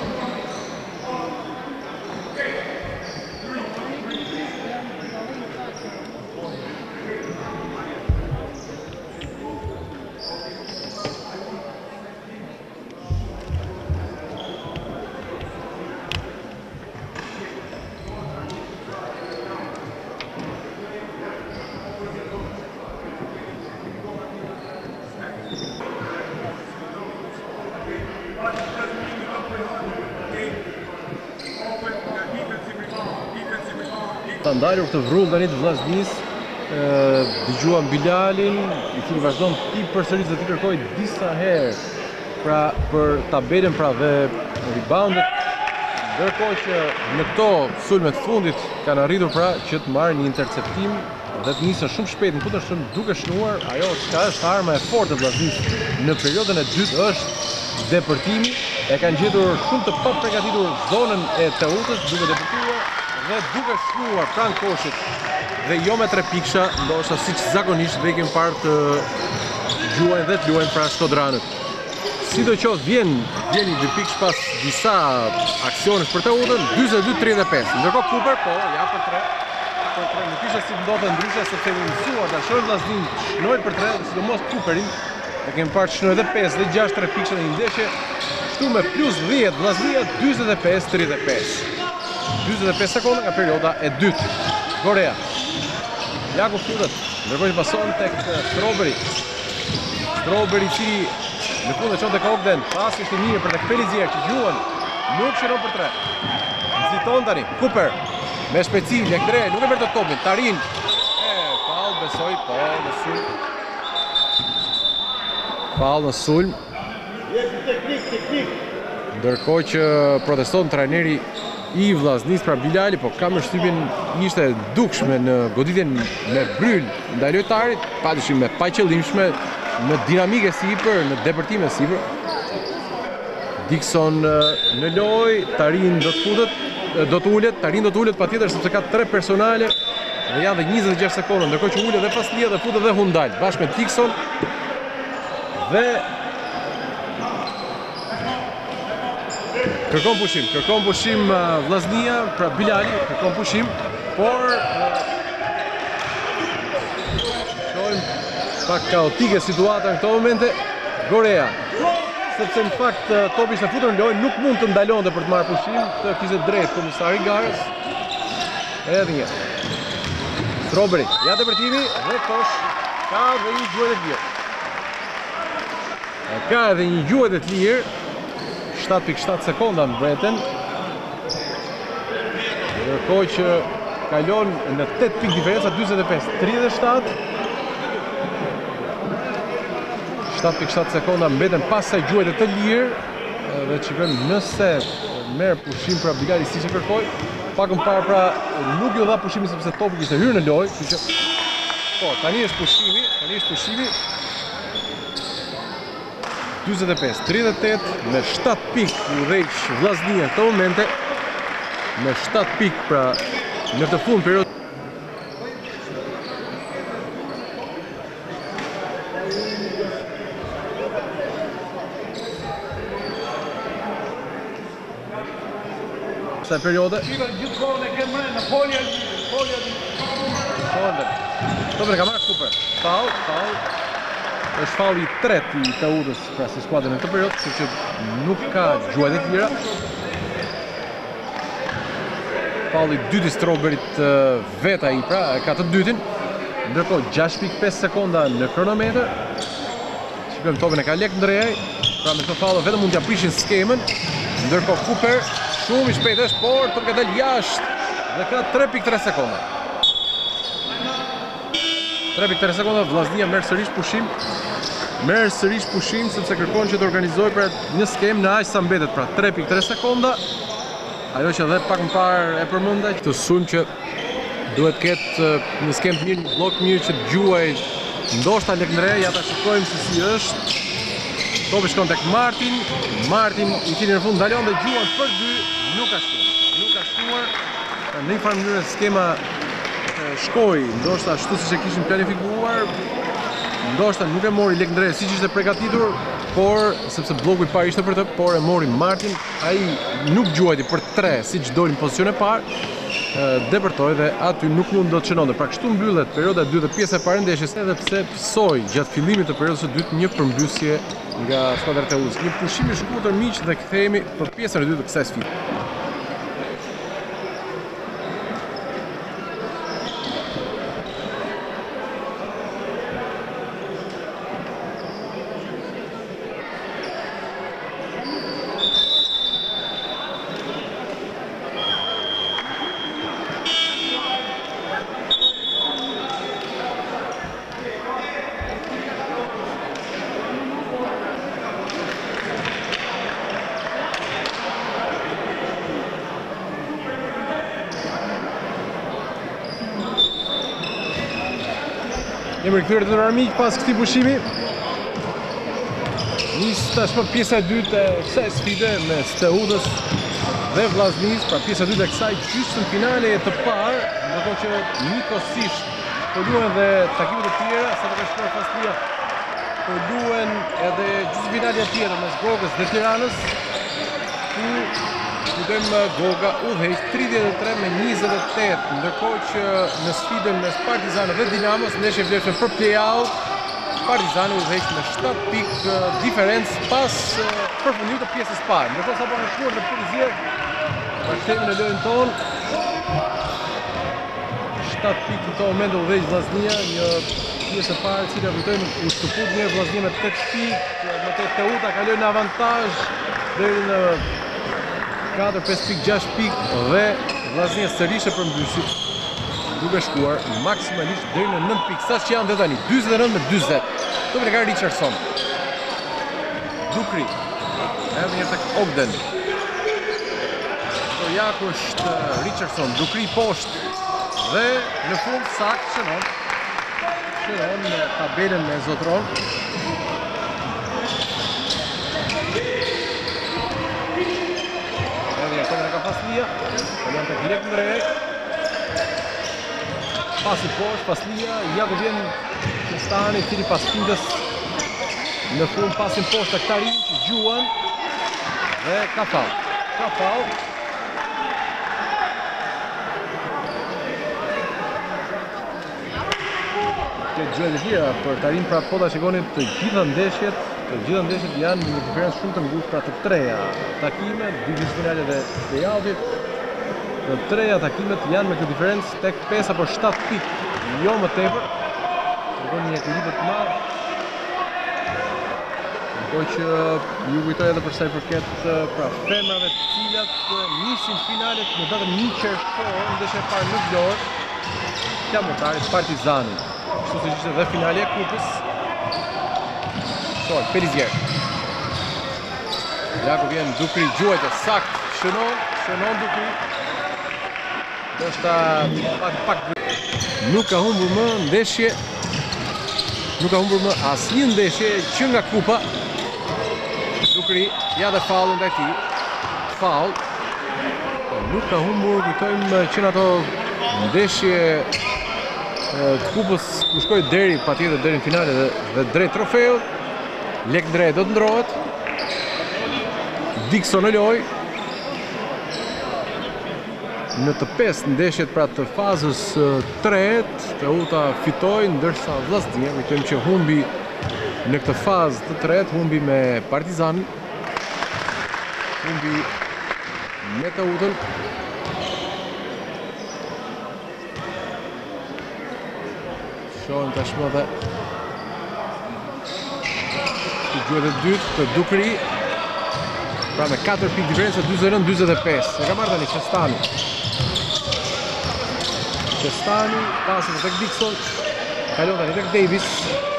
Ta ndalur këtë vrull tani të Vllaznis, dëgjuam Bilalin, i cili vazhdon ti përsëris dhe ti kërkoi disa herë pra për tabelën pra dhe reboundet, ndërkohë që në këto sulme të fundit kanë arritur pra që të marrin një interceptim dhe të nisën shumë shpejt në kundërshtim duke shnuar. Ajo çka është arma e fortë e Vllaznis në periudhën e dytë është depërtimi. E kanë gjetur shumë të paprgatitur zonën e TUT-s duke depërtuar dhe duke shkuar pranë koshit dhe jo me 3 piksha, ndoshta siç zakonisht dhe kemi parë të gjuajnë dhe të luajnë pra Shkodranët. Sidoqoftë vjen i 2 pikësh pas disa aksionesh për TUT-ën, 42-35. Ndërkohë Cooper ja për 3. Nuk ishte si ndodhte ndryshe sepse kemi mësuar ta shohim Vllaznin shnojë për 3, sidomos Cooperin. E kemi parë shnojë edhe 5 dhe 6 3 piksha në një ndeshje. Shtu me plus 10, Vllaznia 45-35. 45 sekonda nga perioda e dytë. Gorea. Jakub futet, ndërkohë që pason tek Strawberry. Strawberry që në fund e çon tek Ogden, pasi ishte mirë për tek Pelizier që gjuan, nuk shëron për 3. Nxiton tani, Cooper. Me shpejtësi, Lekdre, nuk e merr të topin, Tarin. Faul besoj, po në sulm. Faul në sulm. Ndërkohë që proteston trajneri i Vllaznis pra Bilali, po kam përshtypjen ishte dukshme në goditjen me bryl ndaj lojtarit, padyshim me paqëllimshme, në dinamike sipër, në depërtime sipër. Dixon në lojë, Tarin do të futet, Tarin do të ulet patjetër sepse ka 3 personale dhe janë dhe 26 sekonda, ndërkohë që ulet dhe Paslia dhe futet dhe Hundal bashkë me Dixon dhe kërkon pushim Vllaznia, pra Bilali kërkon pushim, por shohim pak kaotike situata në këto momente. Gorea, sepse në fakt topi ishte futur në lojë, nuk mund të ndalonte për të marrë pushim, të kishte drejt komisari garës. Edhe një. Strawberry, ja depërtimi dhe kosh, ka dhe një gjuhët e të lirë. 7.7 sekonda në breten. Ndërkohë që kalon në 8 pikë diferenca, 45-37. 7.7 sekonda mbeten pas saj gjuhët e të lirë. Dhe shikojmë nëse merr pushim pra Bilali si që kërkoj. Pakën parë pra nuk ju dha pushimi sepse topi kishte hyrë në lojë, kështu që po, tani është pushimi. 45-38 me 7 pikë u rreq Vllaznia në këto momente. Me 7 pikë pra në të fund periudhë. Sa periode? Gjithmonë e kemë në folja. Dobre, ka marrë Cooper. Faul. Është fauli i tretë i TUT-s pra si skuadrën në këtë periudhë, kështu që nuk ka gjuhët e tjera. Fauli i dytë i Strawberryt vetë ai pra, ka të dytin. Ndërkohë 6.5 sekonda në kronometër. Shikojmë topin e ka Lek Ndrejaj. Pra me këtë faul vetëm mund t'ja prishin skemën. Ndërkohë Cooper shumë i shpejt është, por të ka dalë jashtë dhe ka 3.3 sekonda. 3.3 sekonda, Vllaznia merr sërish pushim sepse kërkon që të organizojë pra një skemë në aq sa mbetet, pra 3.3 sekonda. Ajo që edhe pak më parë e përmenda, këtë sulm që duhet ketë një skemë të mirë, një blok mirë që të gjuaj ndoshta Lekndre, ja ta shikojmë se si është. Topi shkon tek Martin i tini në fund ndalon dhe gjuan për 2, nuk ka shkuar. Në një farë mënyrë skema shkoi, ndoshta ashtu siç e kishin planifikuar, ndoshta nuk e mori Lekndre siç ishte përgatitur, por sepse bloku i parë ishte për të, por e mori Martin, ai nuk gjuajti për 3 siç doli në pozicion e parë, depërtoi dhe aty nuk mund do të çononte. Pra kështu mbyllet perioda e dytë dhe pjesa e parë ndeshjes, edhe pse psoi gjatë fillimit të periudhës së dytë një përmbysje nga skuadra e Teutës. Një pushim i shkurtër miq dhe kthehemi për pjesën e dytë të kësaj sfide. Jemi rikthyer të armiq pas këtij pushimi. Nis tashmë pjesa e dytë e kësaj sfide me Teutës dhe Vllaznisë, pra pjesa e dytë e kësaj gjysmëfinale të parë, ndërkohë që njëkohësisht po luhen dhe takimet e tjera, sa të ka shkuar Faslia, po luhen edhe gjysmëfinalja tjetër mes Gogës dhe Tiranës, ku luajmë Goga udhëheq 33-28, ndërkohë që në sfidën mes Partizanit dhe Dinamos, ndeshje vlefshme për play-out, Partizani udhëheq me 7 pikë diferencë pas përfundimit të pjesës parë. Ndërkohë sapo ka shkuar në Polizier, bashkëtimi në lojën tonë. 7 pikë në këtë moment udhëheq Vllaznia, një pjesë e parë e cila kujtojmë u shkëput mirë Vllaznia me 8 pikë, më tej Teuta kaloi në avantazh deri në 4-5 pikë, 6 pikë dhe Vllaznia sërish e përmbysi, duke shkuar maksimalisht deri në 9 pikë. Sa që janë dhe tani 49-40. Topin e ka Richardson. Dukri. Edhe një tek Ogden. Stojaku është Richardson, Dukri poshtë dhe në fund sakt shënon në tabelën e Zotron. Faslia, janë të Lekndre, pasi poshtë, Faslia, ja ku vjen Kristani, cili pas findës në fund pasin poshtë të Ktarin, që gjuan dhe ka faull. Këtë gjuhet e tjera për Tarin, pra po ta shikoni të gjitha ndeshjet janë një diferencë shumë të ngushtë, pra të treja takime, dy gjysmëfinale dhe play-outit. Të treja takimet janë me këtë diferencë tek 5 apo 7 pikë, jo më tepër. Kërkon një ekuilibër të madh. Ndërkohë që ju kujtoj edhe për sa i përket pra femrave të cilat nisin finalet në datën 1 qershor, ndeshja e parë në Vlorë, flamurtarit Partizanit. Kështu siç ishte dhe finalja e kupës. Pelizier. Ja ku vjen Dukri, gjuajtë sakt, shënon Dukri. Ndoshta pak nuk ka humbur më ndeshje. Nuk ka humbur më asnjë ndeshje që nga kupa. Dukri, ja dhe faullin ndaj tij. Faull. Nuk ka humbur, kujtojmë që në ato ndeshje të kupës ku shkoi patjetër deri në finale dhe drejt trofeut. Lekndre do të ndrohet. Dikson në loj. Në të 5 ndeshjet pra të fazës 3, Teuta fitoi, ndërsa Vllaznia, kujtojmë që humbi në këtë fazë të 3, humbi me Partizanin. Humbi me Teutën. Shohim tashmë dhe gjuhet e dytë të Dukri. Pra me 4 pikë diferencë, 49-45. E ka marrë tani Qestani. Qestani, pasi për tek Dixon. Kalon tani tek Davis.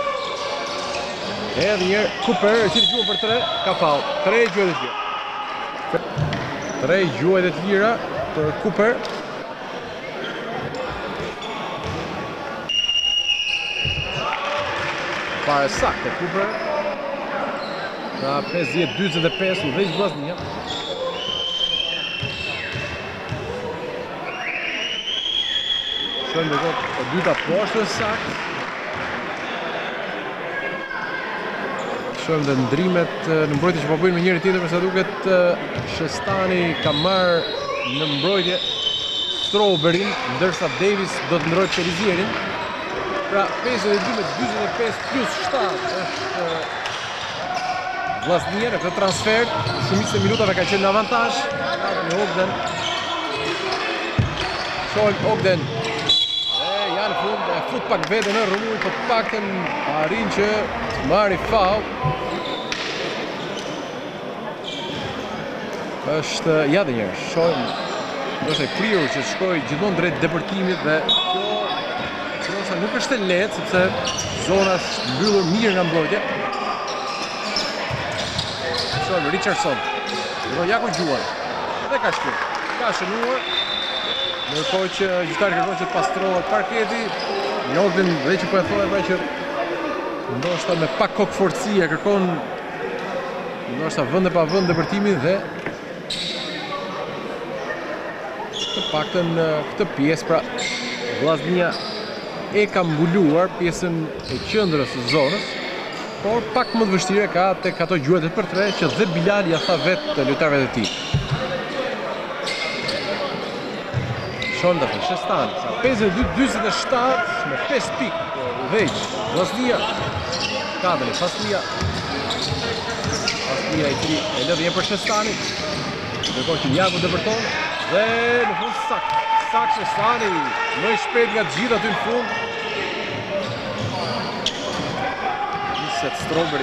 Edhe njerë Cooper, e cili gjuhën për 3, ka fall. 3 gjuhët e tjera. 3 gjuhët e tjera për Cooper. Pare sakte Cooper. Nga 50-45 u veç Vllaznia. Shojmë dhe e dyta poshtë sakt. Shojmë dhe ndrimet në mbrojtje që po bëjnë me njëri tjetër, përsa duket Qestani ka marrë në mbrojtje Strawberryn, ndërsa Davis do të ndrojë Perizierin. Pra 52-45 plus 7 është Vllaznia në këtë transfer. Shumicën e minutave ka qenë në avantazh. Në Ogden. Shohim Ogden. Janë fund, e fut pak vete në rrumuj, po të paktën arrin që të marri foul. Është ja dhe njerë, shohim. Është e prirur që shkoj gjithmonë drejt depërtimit dhe kjo nuk është e lehtë sepse zona është mbyllur mirë nga mbrojtja. Shohim Richardson. Jako gjuar. Dhe ka shkruar. Ka shënuar. Ndërkohë që gjyqtari kërkon që të pastrohet parketi. Ogden dhe që po e thonë pra që ndoshta me pak kokë forcie kërkon ndoshta vend e pa vend depërtimin dhe të paktën këtë pjesë pra Vllaznia e ka mbuluar pjesën e qendrës së zonës, por pak më të vështirë ka tek ato gjuhët e për 3 që dhe Bilal ja tha vetë të lojtarëve të tij. Shonda të Qestani, 52-47 me 5 pikë veç. Vllaznia, Kadri, Faslia i cili e lëdhe një për Qestani. Ndërkohë që Jaku depërton dhe në fund Sak Qestani, më i shpejt nga të gjithë aty në fund. Niset Strawberry.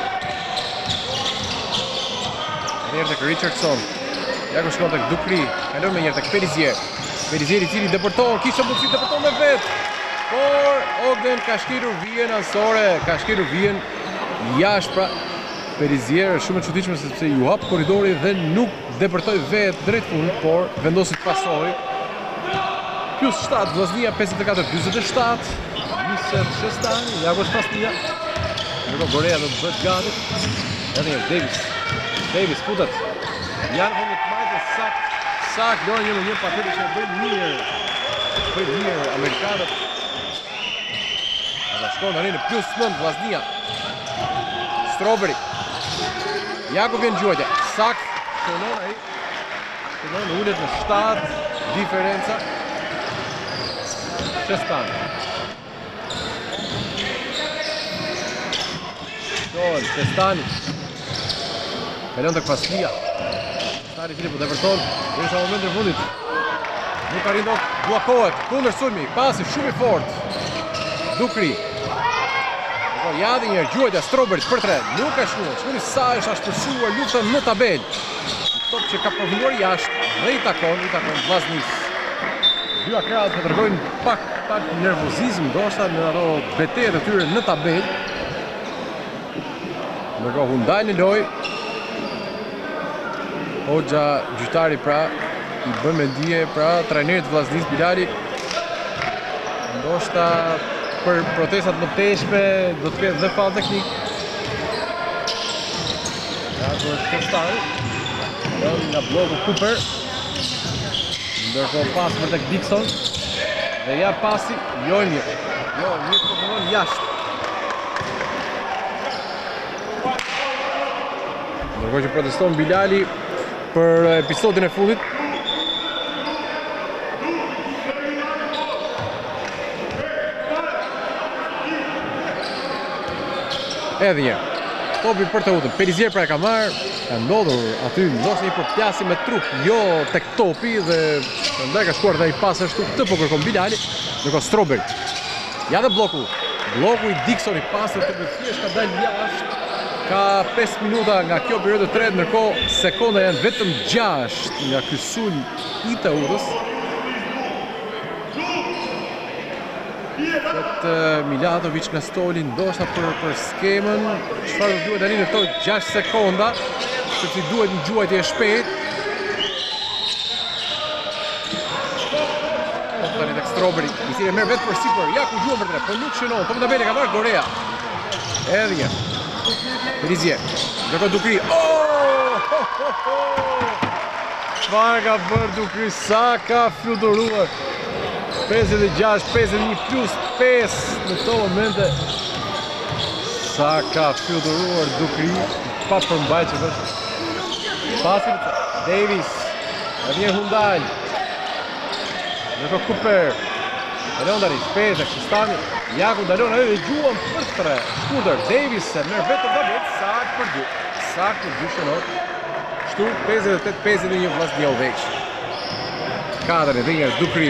Njerë tek Richardson. Jaku shkon tek Dukri, kalon me njerë tek Perizier. Perizier i cili depërton, kishte mundësi depërton me vetë. Por Ogden ka shkelur vijën ansore, ka shkelur vijën jashtë pra. Perizier është shumë e çuditshme sepse ju hap korridori dhe nuk depërtoi vetë drejt fundit, por vendosi të pasojë. Plus 7, Vllaznia 54-47. Niset Qestani, Jaku Faslia. Ndërkohë Gorea do të bëhet gati. Edhe një Davis futet. Janë vënë të marrë sakt do një patete që bëjnë mirë amerikanët. Ata shkon tani në plus 9 Vllaznia. Strawberry. Jaku vjen gjuajtja. Sakt shënon ai. Shënon ulet në 7 diferenca. Qestani. Qestani. Kalon tek Faslia. Qestani cili po depërton, është në momentin e fundit. Nuk arrin dot, bllokohet kundër sulmi, pasi shumë i fortë. Dukri. Ja dhe një gjuajtja Strawberry për 3, nuk ka shkuar. Shkuri sa është ashpërsuar luftën në tabelë. Top që ka përfunduar jashtë dhe i takon Vllaznis. Dy akrat të tregojnë pak nervozizëm ndoshta në ato betejë të tyre në tabelë. Ndërkohë u ndal në lojë. Hoxha gjyqtari pra i bën me dije pra trajnerit Vllaznis Bilali. Ndoshta për protestat më teshme do të ketë dhe fall teknik. Ja do të Qestani. Nga bloku Cooper. Ndërkohë pas për tek Dixon. Dhe ja pasi një përpunon jashtë. Ndërkohë që proteston Bilali për episodin e fundit. Edhe një topi për të utën. Perizier pra e ka marrë, ka ndodhur aty ndoshta një përplasje me trup, jo tek topi dhe ndaj ka shkuar dhe i pas ashtu këtë po kërkon Bilali. Ndërkohë Strawberry. Ja dhe bloku i Dixon i pasur të thjesht ka dalë jashtë. Ka 5 minuta nga kjo periudhë e tretë, ndërkohë sekonda janë vetëm 6 nga ky sulm i Teutës. Milatovic nga Stoli ndoshta për skemën. Çfarë duhet tani në këto 6 sekonda, sepse duhet një gjuajtje e shpejtë. Tani tek Strawberry, i cili merr vetë për sipër, ja ku gjuan për tre, por nuk shënon. Topi tabele ka marrë Gorea. Edhe një. Rizie. Ndërkohë Dukri. Çfarë ka bërë Dukri? Sa ka fluturuar? 56, 51 plus 5 në këto momente. Sa ka fluturuar Dukri, pa përmbajtje vetë. Pasi Davis, e vjen Hundal. Ndërkohë Cooper. Dalondari, Speza, Kistani, Jaku dalon edhe dhe gjuan për 3. Shkurtër, Davis se merr vetëm David, sakt për 2. Sakt për 2 shënot. Shtu 58-51 Vllaznia u veç. 4 edhe një Dukri.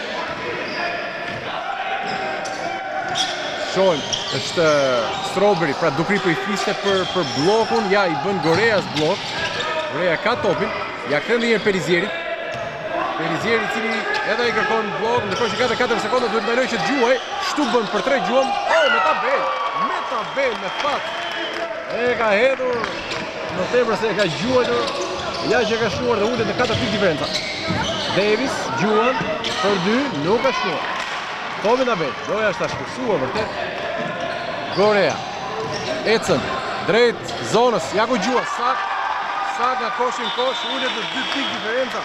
Shohim, është Strawberry, pra Dukri për i fliste për blokun, ja i bën Goreas blok. Gorea ka topin, ja kthën një Perizierit. Perizieri i cili edhe i kërkon blok, ndërkohë që ka 4 sekonda duhet ndaloj që gjuaj, shtu bën për 3 gjuam. Me tabel, me fat. E ka hedhur në tepër se e ka gjuajtur. Ja që ka shnuar dhe ullet në 4 pik diferenca. Davis, gjuan për 2, nuk ka shnuar. Topi tabel, doja është ta shkursuar vërtet. Gorea, ecën drejt zonës, ja ku gjua, sak nga koshin kosh, ullet në 2 pik diferenca.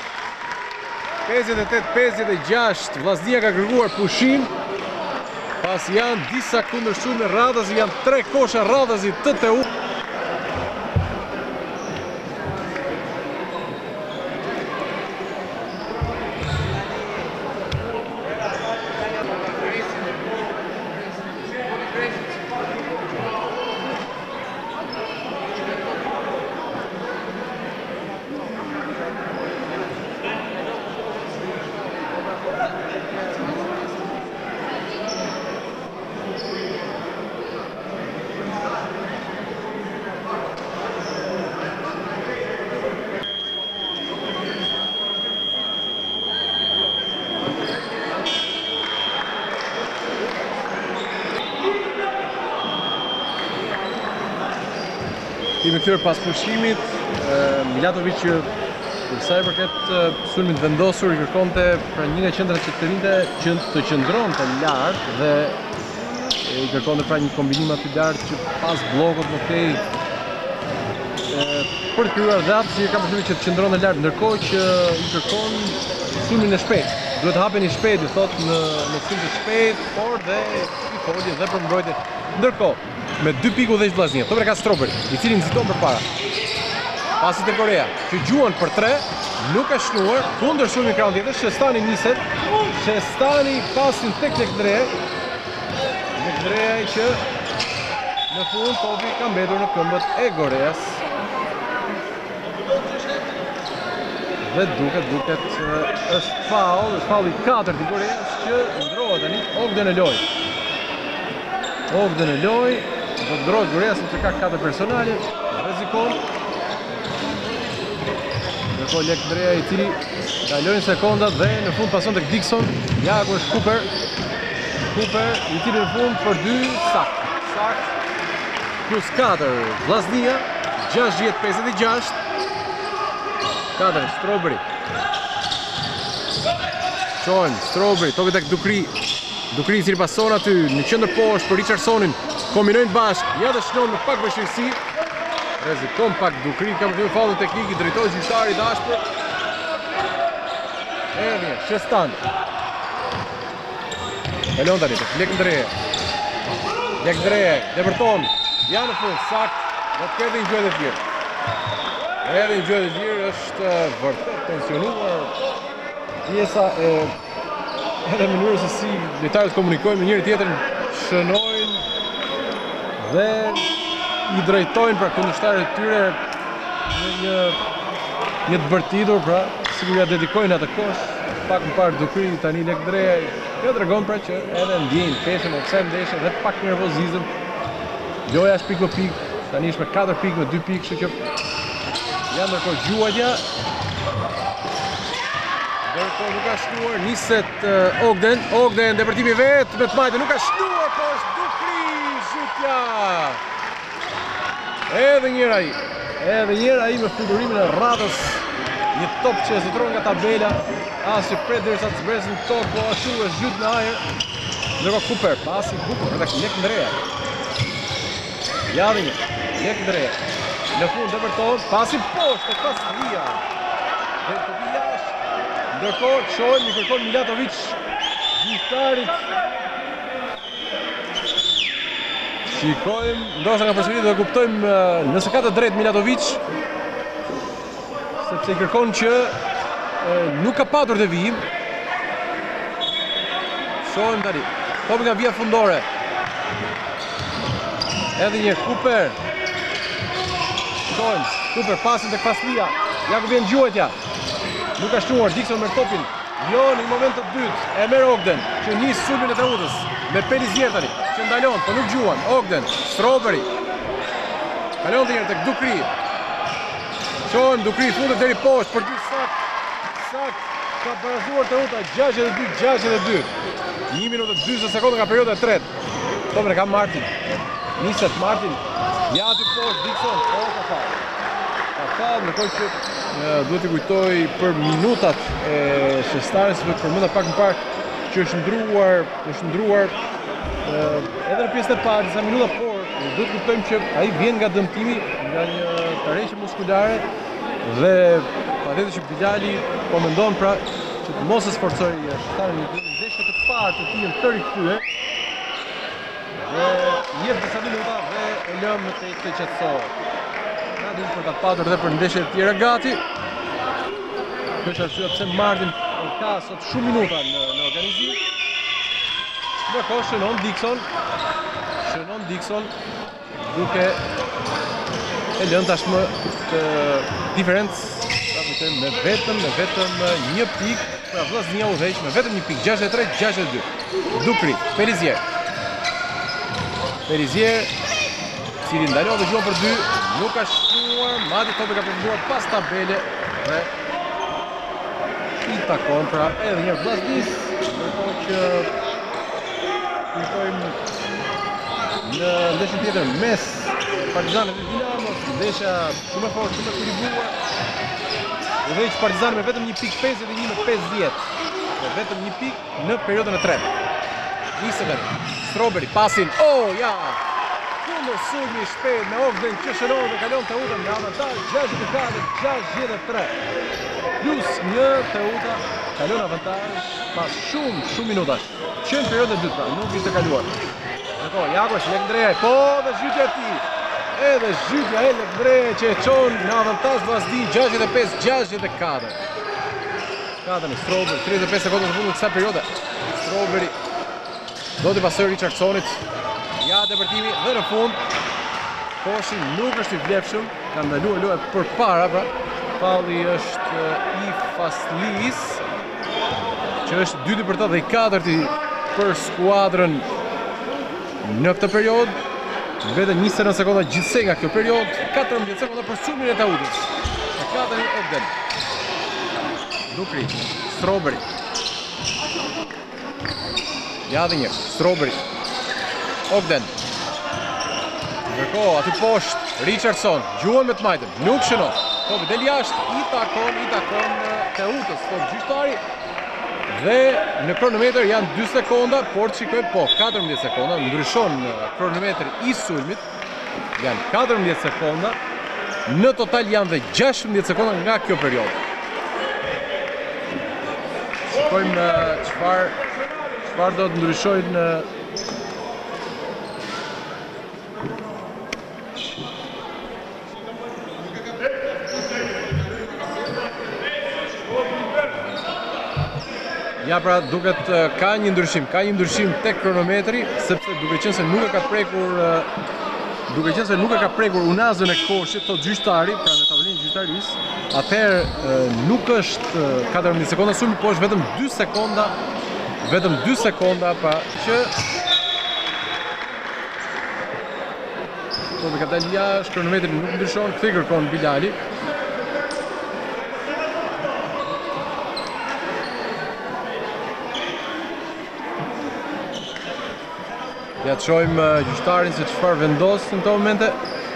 58-56, Vllaznia ka kërkuar pushim, pas janë disa kundërshtume radhazi, janë 3 kosha radhazi të TU. Kemi kthyer pas pushimit, Milatovic për sa i përket sulmit vendosur i kërkonte pra një nga qendrat që të rinte të qëndronte lart dhe i kërkonte pra një kombinim aty lart që pas bllokut më tej për të krijuar dhe atë që ka përshtypjen që të qëndronte lart, ndërkohë që i kërkon sulmin e shpejt. Duhet hapeni shpejt, i thot në sulm të shpejt, por dhe i foli dhe për mbrojtje. Ndërkohë me 2 piku dhe Vllaznia. Topre ka Strawberry, i cili nxiton përpara. Pasi te Gorea, që gjuan për 3, nuk ka shnuar, kundër sulmit krahun tjetër, Shestani niset. Shestani pasin tek Lekdrea. Lekdrea që në fund topi ka mbetur në këmbët e Goreas. Dhe duket është faul i 4 i Goreas që ndrohet tani Ogden e loj. Do të ndrohet Gorea sepse ka 4 personale, rrezikon. Ndërkohë Lekdrea i cili kalojnë sekondat dhe në fund pason tek Dixon. Ja ku është Cooper i cili në fund për 2 sakt. Plus 4 Vllaznia, 60-56. 4 Strawberry. Shohim Strawberry, topi tek Dukri. Dukri i cili pason aty në qendër poshtë për Richardsonin. Kombinojnë bashkë, ja dhe shnon me pak vështirësi. Rrezikon pak Dukri, ka përfitur faullin teknik i drejtorit gjyqtar i dashur. Erdhi Shestan. Kalon tani tek Lekdrea, Deverton. Ja në fund sakt, do të ketë një gjë të tjerë. Edhe një gjë të tjerë është vërtet tensionuar pjesa e edhe mënyrës se si lojtarët komunikojnë me njëri tjetrin, shënojnë dhe i drejtojnë pra kundërshtarët e tyre në një të bërtitur, pra sikur ja dedikojnë atë kosh. Pak më parë Dukri, tani Lekdrea, kjo tregon pra që edhe ndjejnë peshën e kësaj ndeshje dhe pak nervozizëm. Loja është pik për pik, Tani është me 4 pikë me 2 pikë, kështu që janë ndërkohë gjuajtja. Ndërkohë nuk ka shtuar, niset Ogden, ndërtimi vetë me të majtë, nuk ka shtuar, po është Dukri, shutja! Edhe njëra ai me futurimin e radhës, një top që zotron nga tabela, as që pret derisa të zbresën tokë, po ashtu është zhyt në ajër. Ndërkohë Cooper, pasi bukur, lek ndreja. Ja dhe një, lek ndreja. Në fund Everton, pasi poshtë e Paslia. Dhe të vilash. Ndërkohë shohim i kërkon Milatovic gjyqtarit. Shikojmë, ndoshta nga përsëritë dhe kuptojmë nëse ka të drejtë Milatovic, sepse i kërkon që nuk ka patur devijim. Shohim tani. Topi nga vija fundore. Edhe një Cooper. Shohim, Cooper pasin tek Paslia. Ja ku vjen gjuajtja. Nuk ka shtuar, Dixon merr topin. Jo, në moment të dytë e merr Ogden, që nis sulmin e Teutës me Pelizier tani, që ndalon, po nuk gjuan. Ogden, Strawberry. Kalon të njërë tek Dukri. Shohim, Dukri fundet deri poshtë për dy sakt ka barazuar Teuta 62-62. 1 minutë 40 sekonda nga perioda e tretë. Topin e ka Martin. Niset Martin. Ja aty poshtë Dixon, po ka fal. Ka fal, ndërkohë që duhet i kujtoj për minutat e shestares, për përmenda pak më parë që është ndruar edhe në pjesën e parë disa minuta, por duhet të kuptojmë që ai vjen nga dëmtimi, nga një tërheqje muskulare dhe patjetër që Bilali po mendon pra që të mos e sforcoj shestarin në ndeshjet e parë të tij të rikthyer dhe jep disa minuta dhe e lëm të qetësohet. Për ta patur dhe për ndeshjet e tjera gati. Kjo është arsyeja pse Martin ka sot shumë minuta në organizim. Ndërkohë shënon Dixon duke e lënë tashmë të diferencë me vetëm një pikë, pra vllaznia udhëheq me vetëm një pikë, 63-62. Dukri, Pelizier, cili ndalon dhe gjuan për 2, nuk ka shtuar, madje topi ka përfunduar pas tabele dhe i takon pra edhe një vllaznis, ndërkohë që kujtojmë në ndeshjen tjetër mes Partizanit dhe Dinamos, ndeshja shumë e fortë, shumë e kuriguar. Udhëheq Partizani me vetëm një pikë 51 me 50. Me vetëm një pikë në periudhën e tretë. Nisën Strawberry, pasin, ja! Kundër sulmi i shpejt me Ogden që shënon dhe kalon Teuta nga avantazh 64-63. Plus një Teuta kalon avantazh pas shumë minutash. Që në periudhën e dytë pra, nuk ishte kaluar. Jakosh, Lekndrej, po dhe zhytja ti. Edhe zhytja e Lekndrej që e çon në avantazh vllazni 65-64. Katën Strawberry, 35 sekonda në fund të kësaj periudhe. Strawberry do të pasojë Richardsonit. Ja depërtimi dhe në fund Koshi nuk është i vlefshëm, ka ndaluar lojë përpara pra. Falli është i Faslis, që është 2 për 8 dhe i 4 për skuadrën në këtë periudhë. Vetëm 29 sekonda gjithsej nga kjo periudhë, 14 sekonda për sulmin e Teutës. Në 4 Ogden. Dukri, Strawberry. Ja dhe një, Strawberry. Ogden. Ndërkohë, aty poshtë, Richardson, gjuan me të majtën, nuk shënon. Topi del jashtë, i takon Teutës, top gjyqtari. Dhe në kronometër janë 2 sekonda, por shikojmë, 14 sekonda, ndryshon kronometri i sulmit. Janë 14 sekonda, në total janë dhe 16 sekonda nga kjo periodë. Shikojmë çfarë do të ndryshojnë në ja pra duket ka një ndryshim tek kronometri, sepse duke qenë se nuk e ka prekur unazën e koshit, thot gjyqtari, pra në tabelinë e gjyqtarisë, atëherë nuk është 14 sekonda sulmi, po është vetëm 2 sekonda, pa që Topi ka dalë jashtë, kronometri nuk ndryshon, këtë i kërkon Bilali. Ja të shojmë gjyqtarin se çfarë vendos në këto momente.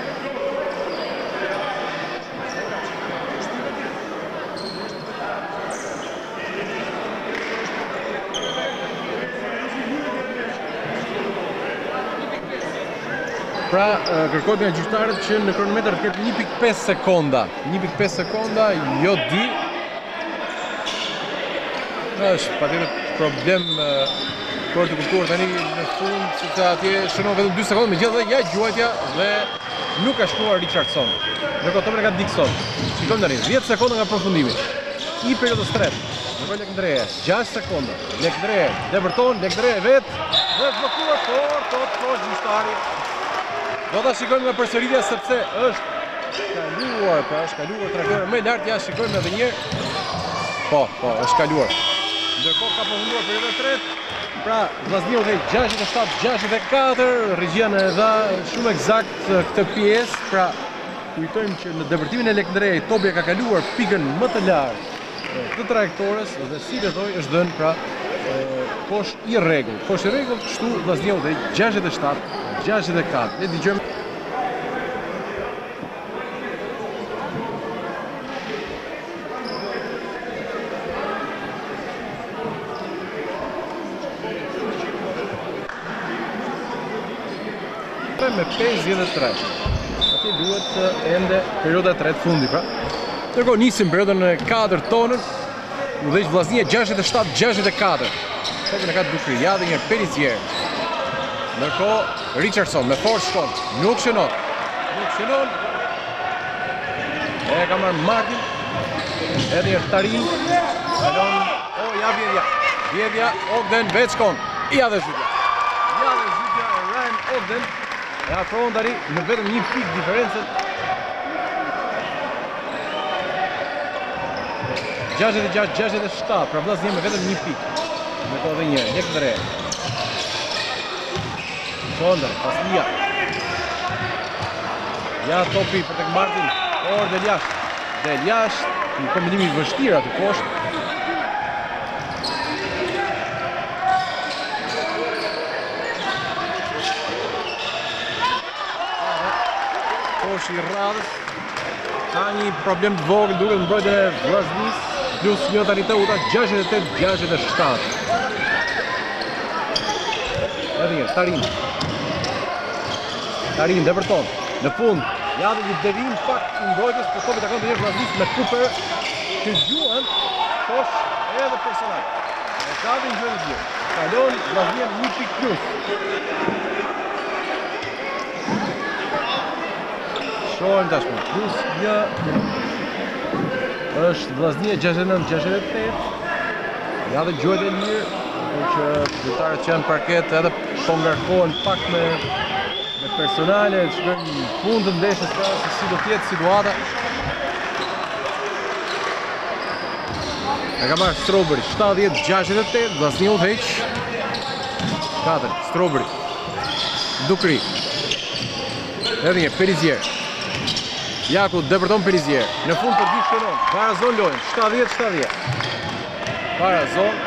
Pra, kërkohet nga gjyqtarët që në kronometër të ketë 1.5 sekonda. 1.5 sekonda, jo di. Është patjetër problem për të kuptuar tani në fund, sepse atje shënon vetëm 2 sekonda, megjithatë ja gjuajtja dhe nuk ka shkruar Richardson. Ndërkohë topin e ka Dixon. Shikojmë tani, 10 sekonda nga përfundimi. I periudhës tretë. Ndërkohë Lekndreje, 6 sekonda. Lekndreje, depërton, Lekndreje vetë dhe bllokuar fort gjyqtari. Do ta shikojmë nga përsëritja sepse është kaluar, pra është kaluar trajtori më lart, ja shikojmë edhe një herë. Po, është kaluar. Ndërkohë ka përfunduar periudha e tretë. Pra, vllazniu dhe 67-64, regjia e dha shumë eksakt këtë pjesë. Pra, kujtojmë që në depërtimin e Lekndrejit topi ka kaluar pikën më të lartë të trajektorës dhe si lethoj është dhënë pra kosh i rregullt. Kosh i rregullt, kështu vllazniu dhe 67-64. Le dëgjojmë. Me 53. Ati duhet ende perioda 3 fundi pra. Ndërkohë nisim periodën e 4 tonën. Udhëheq Vllaznia 67-64. Topin e ka Dukri, ja dhe një Perizier. Ndërkohë Richardson me forcë shkon. Nuk shënon. E ka marrë Martin. Edhe një Tarin. Kalon. Ja Vjedhja. Ogden veç shkon. Ja dhe zhytja. Ryan Ogden. E afrohen tani në vetëm një pikë diferencën. 66-67, pra Vllaznia me vetëm një pikë. Me to dhe një, Lekndre. Shondër, Paslia. Ja topi për tek Martin, or del jashtë, një kombinimi vështirë aty poshtë. I radhës ka një problem të vogël duket mbrojtja e Vllaznisë plus një tani të uta 68-67. Edhe një Tarin depërton në fund ja dhe një devim pak i mbrojtjes për topi takon të jetë Vllaznisë me Cooper që gjuan kosh edhe personal. E ka dhe një gjë të tjerë. Kalon Vllaznia 1 pikë plus. Shohim tashmë, plus një është Vllaznia 69-68. Ja dhe gjuhet e mirë, që gjyqtarët që janë parket edhe po ngarkohen pak me personale, shkojmë në fund të ndeshjes pra se si do tjetë situata. E ka marrë Strawberry, 70-68, Vllaznia udhëheq. 4, Strawberry. Dukri. Edhe një Perizier. Jaku depërton Perizier. Në fund për di shënon. Barazon lojnë. 70-70. Barazon.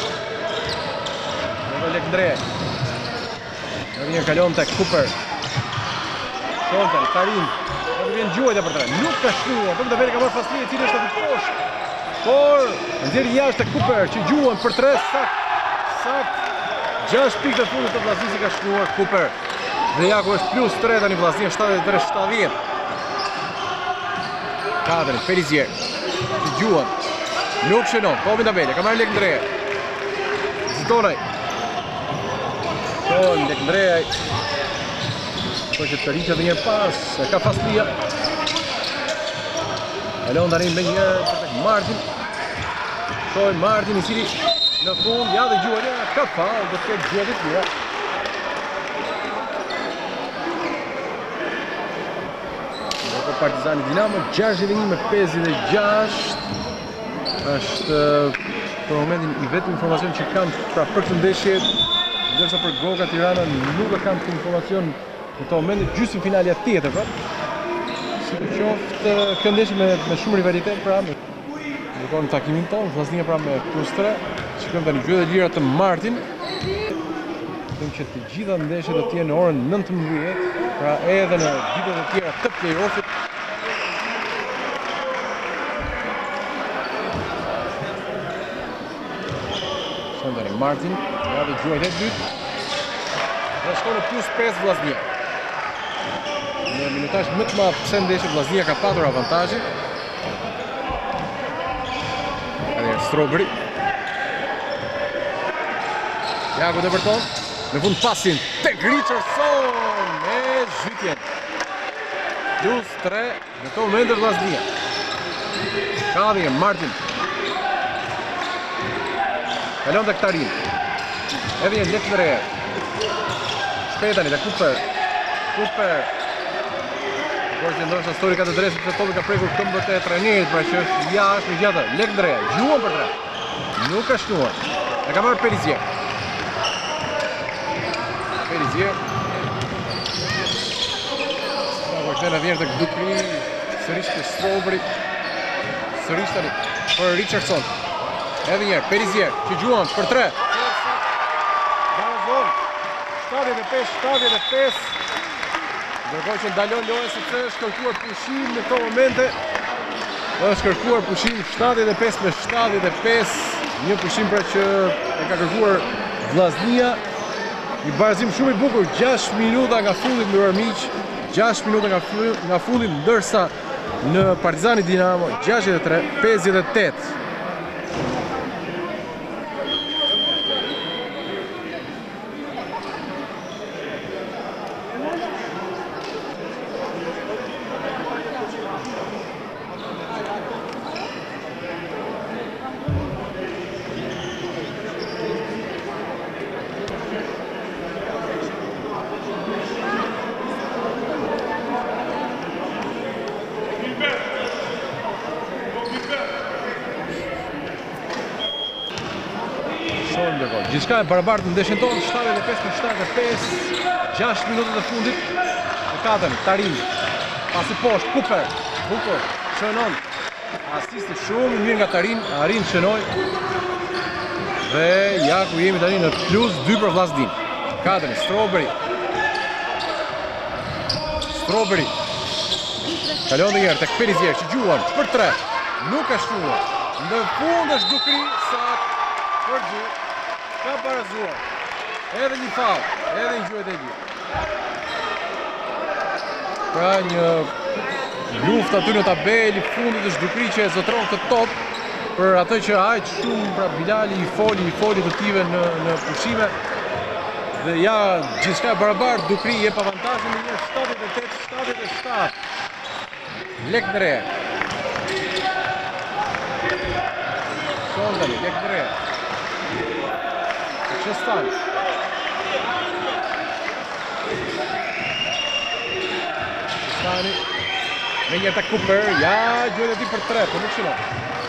Në Lekndre. Në një kalon të Cooper. Shonten, Tarin. Në vjen gjuajtja për tre. Nuk ka shkruar. Për të vete ka marrë Pasli e cilë është të poshtë. Por, nëzirë jashtë të Cooper që gjuan për tre sakt. 6 pikë të fundit të Vllaznisë ka shkruar Cooper. Dhe Jaku është plus 3 tani Vllaznia 73-70. 4, Perizier, që gjuan, nuk shënon, topi tabele, ka marrë Lekndreje. Zitonaj. Shon, Lekndreje. Po që të rriqë dhe një pas, e ka Paslia. Kalon tani me një për tek Martin. Shon, Martin i cili në fund, ja dhe gjuan, ja, ka fal, do të ketë gjuan të tjera. Partizani Dinamo 61-56 është për momentin i vetë informacion që kam pra për të ndeshje, ndërsa për Goga Tirana nuk e kam të informacion Në këto momente gjysmë finalja tjetër, pra. Sikurqoftë kjo ndeshje me shumë rivalitet, pra. Ndërkohë në takimin tonë, Vllaznia pra me +3. Shikojmë tani gjyqet e lira të Martin. Them që të gjitha ndeshjet do të jenë në orën 19, pra edhe në ditët e tjera të play-offit. Shikojmë tani Martin, ja dhe gjyqet e dytë. Dhe shkon në +5 Vllaznia. Në minutazh më të madh pse ndeshja Vllaznia ka patur avantazhin. Strawberry. Jago de Berton. Në fund pasin tek Richardson me zhytjen. +3 në këto momente Vllaznia. Ka dhe Martin. Kalon tek Tarin. Edhe një lek në re. Shpetani dhe Cooper. Por që ndoshta Stori ka të drejtë sepse topi ka prekur këmbët e trajnerit, pra që është jashtë në gjatë. Lek ndre, gjuan për 3. Nuk ka shnuar. E ka marrë Perizier. Po këthe vjen tek Dukri, sërish te Strawberry. Sërish tani për Richardson. Edhe një herë Perizier që gjuan për 3. Barazon. 75. Ndërkohë që ndalon loja sepse është kërkuar pushim në këto momente. Është kërkuar pushim 75-75. Një pushim pra që e ka kërkuar Vllaznia. Një barazim shumë i bukur, 6 minuta nga fundi ndërruar miq. 6 minuta nga fundi, ndërsa në Partizani Dinamo 63-58. Gjithçka e barabartë në ndeshjen tonë, 75-75, 6 minutat e fundit. Në katën, Tarin, pasi poshtë, Cooper, bukur, shënon. Asisti shumë mirë nga Tarin, arrin shënoj. Dhe ja ku jemi tani në +2 për Vllaznin. Katën, Strawberry. Kalon dhe njerë tek Perizier që gjuan për 3. Nuk ka shnuar. Në fund është Dukri sakt për 2. Ka barazuar. Edhe një faull, edhe një gjyqet e lirë. Pra një luftë aty në tabelë, i fundit është Dukri që e zotron këtë top për atë që aq shumë pra Bilali i foli të tive në pushime. Dhe ja gjithçka e barabartë, Dukri jep avantazhin në një 78-77. Lek në re. Sondani, lek në re. Shestani. Me një tek Cooper, ja gjyqet e tij për 3, po nuk shënon.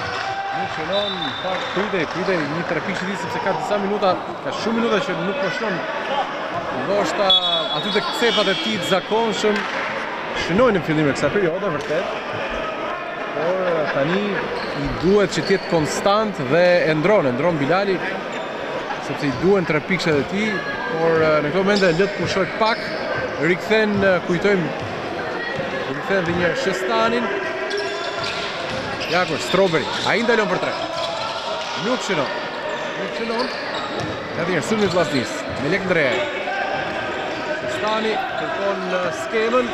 Pritej një terapi që di sepse ka disa minuta, ka shumë minuta që nuk po shënon. Ndoshta aty tek cepat e tij të zakonshëm shënojnë në fillim e kësaj periode vërtet. Por tani i duhet që të jetë konstant dhe e ndron Bilali. Sepse i duen 3 pikëshet e ti, por në këto momente lë të pushoj pak, rikthen, kujtojmë, dhe një Shestanin. Jakur, Strawberry, a i ndalon për 3. Nuk shënon. Edhe një sulmi Vllaznis, me lek ndre. Shestani, kërkon skemën.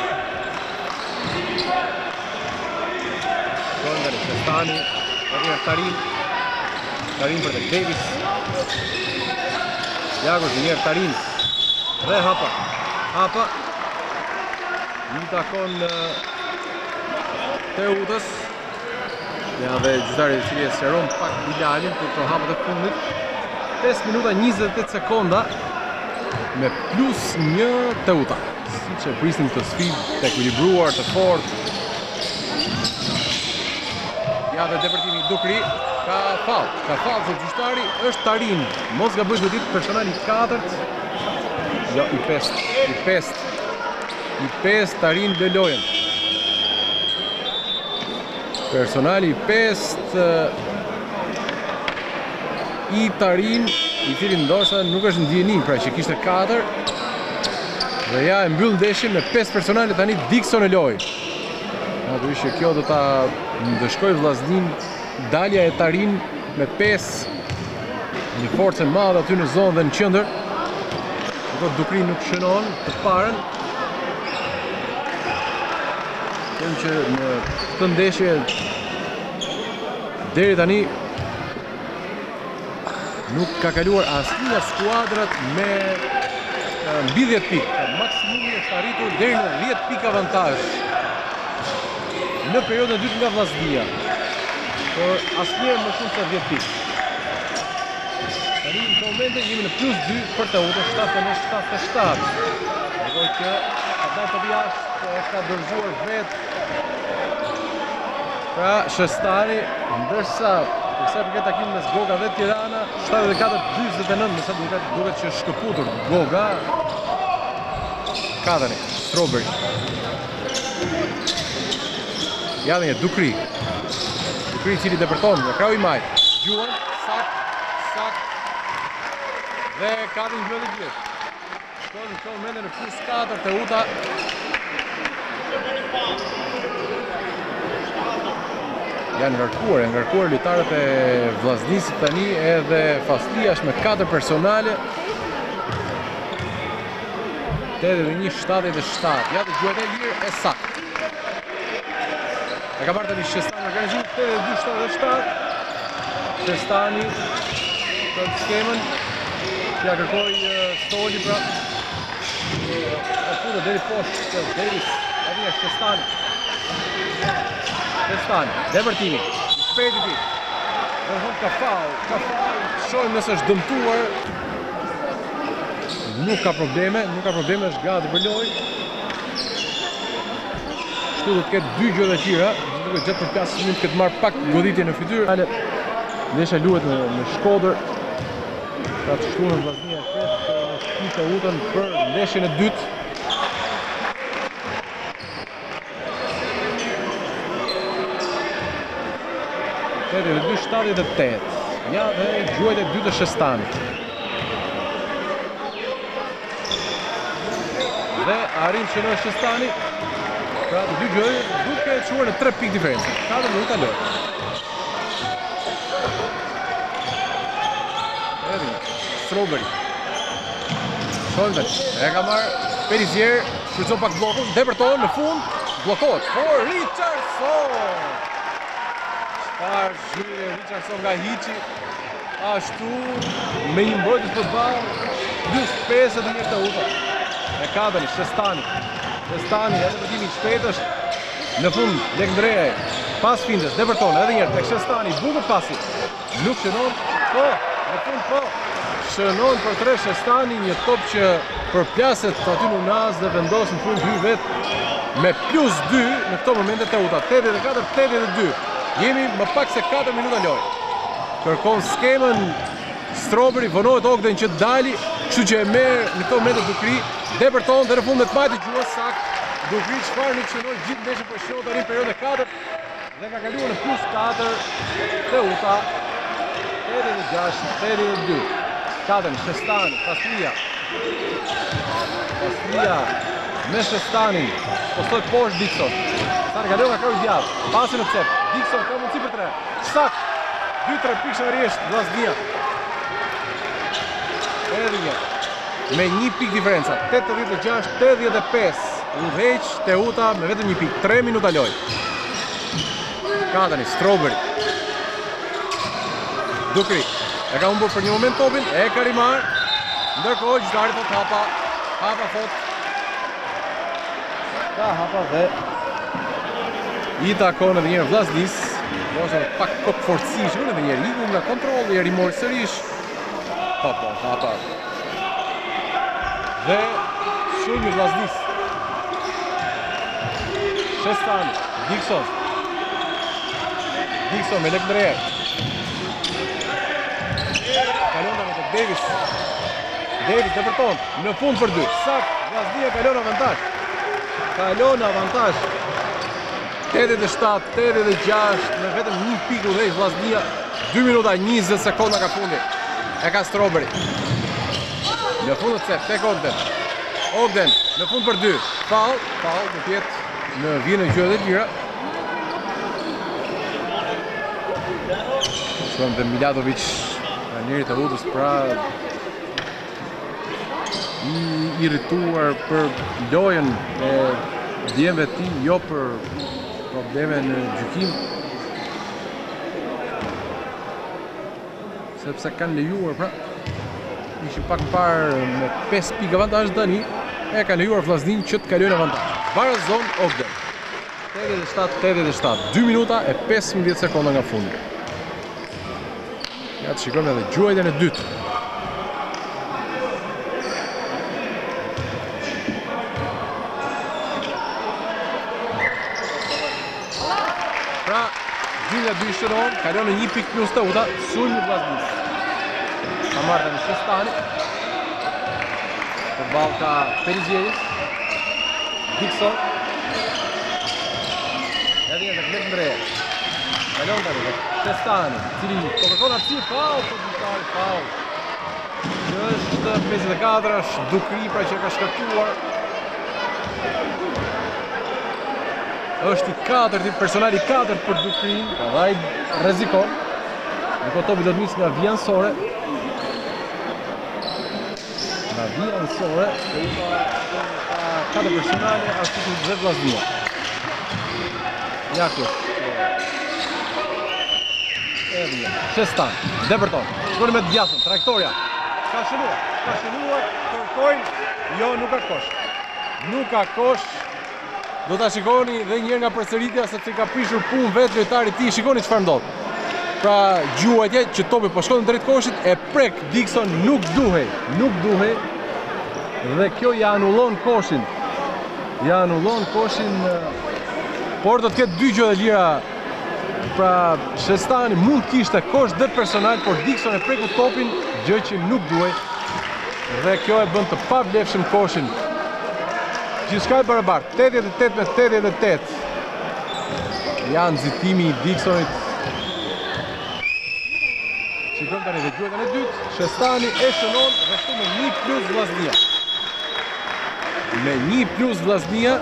Shestani, edhe një Tarin për tek Davis. Jago që njerë Tarin dhe hapa një takon Teutës. Ja dhe gjyqtari i cili e sqaron pak Bilalin për këto hapat e fundit. 5 minuta 28 sekonda me +1 Teuta. Siç e prisnim të sfidë të ekuilibruar, të fortë. Ja dhe depërtimi Dukri. Ka faull se gjyqtari është Tarin. Mos gaboj do ditë personali 4. Jo, i 5. i 5 Tarin Belojen. Personali i 5 i Tarin, i cili ndoshta nuk është në dijenin, pra që kishte 4. Dhe ja e mbyll ndeshjen me 5 personale tani Dixon e loj. Natyrisht që kjo do ta ndëshkoj vllaznin dalja e Tarin me 5. Një forcë e madhe aty në zonë dhe në qendër. Do Dukri nuk shënon të parën. Them që në këtë ndeshje deri tani nuk ka kaluar asnjë nga skuadrat me mbi 10 pikë. Maksimumi është arritur deri në 10 pikë avantazh në periudhën e dytë nga vllaznia. Por asnjëherë më shumë se 10 pikë. Tani në këtë moment jemi në +2 për Teuta, 79-77. Regoj që Adnan Tobias e ka dorëzuar vetë pra Shestari, ndërsa përsa përket takimit mes Goga dhe Tirana, 74-49, nëse duket që shkëputur Goga. Kadani, Strawberry. Ja dhe një Dukri. Dukri cili depërton nga krau i majt. Gjuan, sak. Dhe ka dhe një vëllë gjithë. Shkojnë në këtë moment në +4 Teuta. Janë ngarkuar lojtarët e vllaznisë tani, edhe Fastia është me 4 personale. 81-77. Ja të gjuhet e lirë e saktë. E ka marrë tani Shestani në organizim, 82-77. Shestani për skemën që ja kërkoj Stoli pra. E funë deri poshtë Davis. Avinja Shestani. Depërtimi, shpejti ti. Ka faul. Shojmë nëse është dëmtuar. Nuk ka probleme, është gati për lojë. Kështu do të ketë 2 gjëdhaqira, duke gjatë përplasjes mund të ketë marrë pak goditje në fytyrë. Ndeshja luhet në Shkodër. Ka të shtuar vllaznia e tretë në Teutën për ndeshjen e dytë. Dhe 2-78. Ja dhe gjuajt e dytë të Shestani. Dhe arrin që në Shestani. Pra të 2 gjuajt duke quar në 3 pikë diferencë. 4 minuta lojë. Edhin, Strawberry. Shondet, e ka marrë Perizier, shfrytëzon pak blokun, depërton në fund, blokot. For Richardson! Çfarë zhyre Richardson nga hiqi, ashtu me një mbrojtës për balë, 25 dhe një Teuta. E kadani, Shestani, edhe përtimi shpejt është në fund, Lekndreja, pas findes, depërton, edhe njerë, tek Shestani, bukur pasi, nuk shënon, po, në fund po, shënon për 3 Shestani, një top që përplaset aty në Unaz dhe vendos në fund hy vetë me +2 në këto momente Teuta, 84-82. Jemi më pak se 4 minuta lojë. Kërkon skemën Strawberry, vonohet Ogden që dali, kështu që e merr në këto momente Dukri, depërton dhe në fund me të majtë gjuhës sakt. Dukri çfarë nuk shënoi gjithë ndeshjen për shkak të arrin periudhën e 4 dhe ka kaluar në +4 Teuta. 86-82. Kadani, Shestani, Faslia me Shestanin, postoj poshtë Dixon. Shestani kalon nga krau i djathtë, pasin në cep. Dixon ka mundësi për 3. Sakt, 2-3 pikë shënërisht vllaznia. Edhe një. Me 1 pikë diferenca, 86-85. Udhëheq Teuta me vetëm 1 pikë, 3 minuta lojë. Kadani, Strawberry. Dukri, e ka humbur për një moment topin, e ka rimar. Ndërkohë gjyqtari thot hapa thot. Ka hapa dhe i takon edhe njerë vllaznis. Ose pak kop forcish, edhe njerë iku nga kontrolli, e rimori sërish. Hapa. Dhe shumë i vllaznis. Shestani, Dixon me Lekndreja. Kalon me tek Davis depërton në fund për 2. Sakt, vllaznia kalon avantazh. kalon avantazh 87, 86, me vetëm një pikë udhëheq Vllaznia. 2 minuta 20 sekonda ka fundi. E ka Strawberry. Në fund të tek Ogden. Ogden në fund për 2. Foul do tjetë në vjen në gjyra të lira. Shkon dhe Miladovic, trajneri të Rudës, pra i irrituar për lojën e djemve të tij, jo për probleme në gjykim. Sepse kanë lejuar, pra, ishin pak më parë me 5 pikë avantazh tani, e kanë lejuar Vllaznin që të kalojnë avantazh. Barazon Ogden. 87, 2 minuta e 15 sekonda nga fundi. Ja të shikojmë edhe gjuajtjen e dytë. Pra, 2-2 shënon, kalon në 1 pikë plus të uta, sulmi Vllaznis. Ka marrë në Shestani. Përballë ka Perizieris. Dixon. Edhe një të Ndre. Kalon tani dhe Shestani, cili po kërkon aftësi, faul. Që është 54, është Dukri, pra që ka shkaktuar. Është i 4, personali 4 për Dukrin, ka vaj rrezikon. Në topi do të nisë nga Vjansore. Nga Vjansore, ka 4 personale, ashtu që dhe Vllaznia. Ja kjo. Shestan, Deberton, shkoni me të djasën, trajektoria. Ka shënuar, kërkojnë, jo, nuk ka kosh. Nuk ka kosh. Do ta shikoni dhe njërë nga përsëritja sepse ka prishur punë vetë lojtari i tij. Shikoni çfarë ndodh. Pra gjuajtja që topi po shkon në drejt koshit e prek Dixon, nuk duhej. Dhe kjo ja anullon koshin. Por do të ketë dy gjë të lira. Pra Shestani mund të kishte kosh dhe personal, por Dixon e preku topin, gjë që nuk duhej. Dhe kjo e bën të pavlefshëm koshin. Gjithçka e barabartë, 88 me 88. Ja nxitimi i Dixonit. Shikojmë tani dhe gjuajtjen e dytë. Shestani e shënon dhe këtu me 1 plus Vllaznia. Me 1 plus Vllaznia.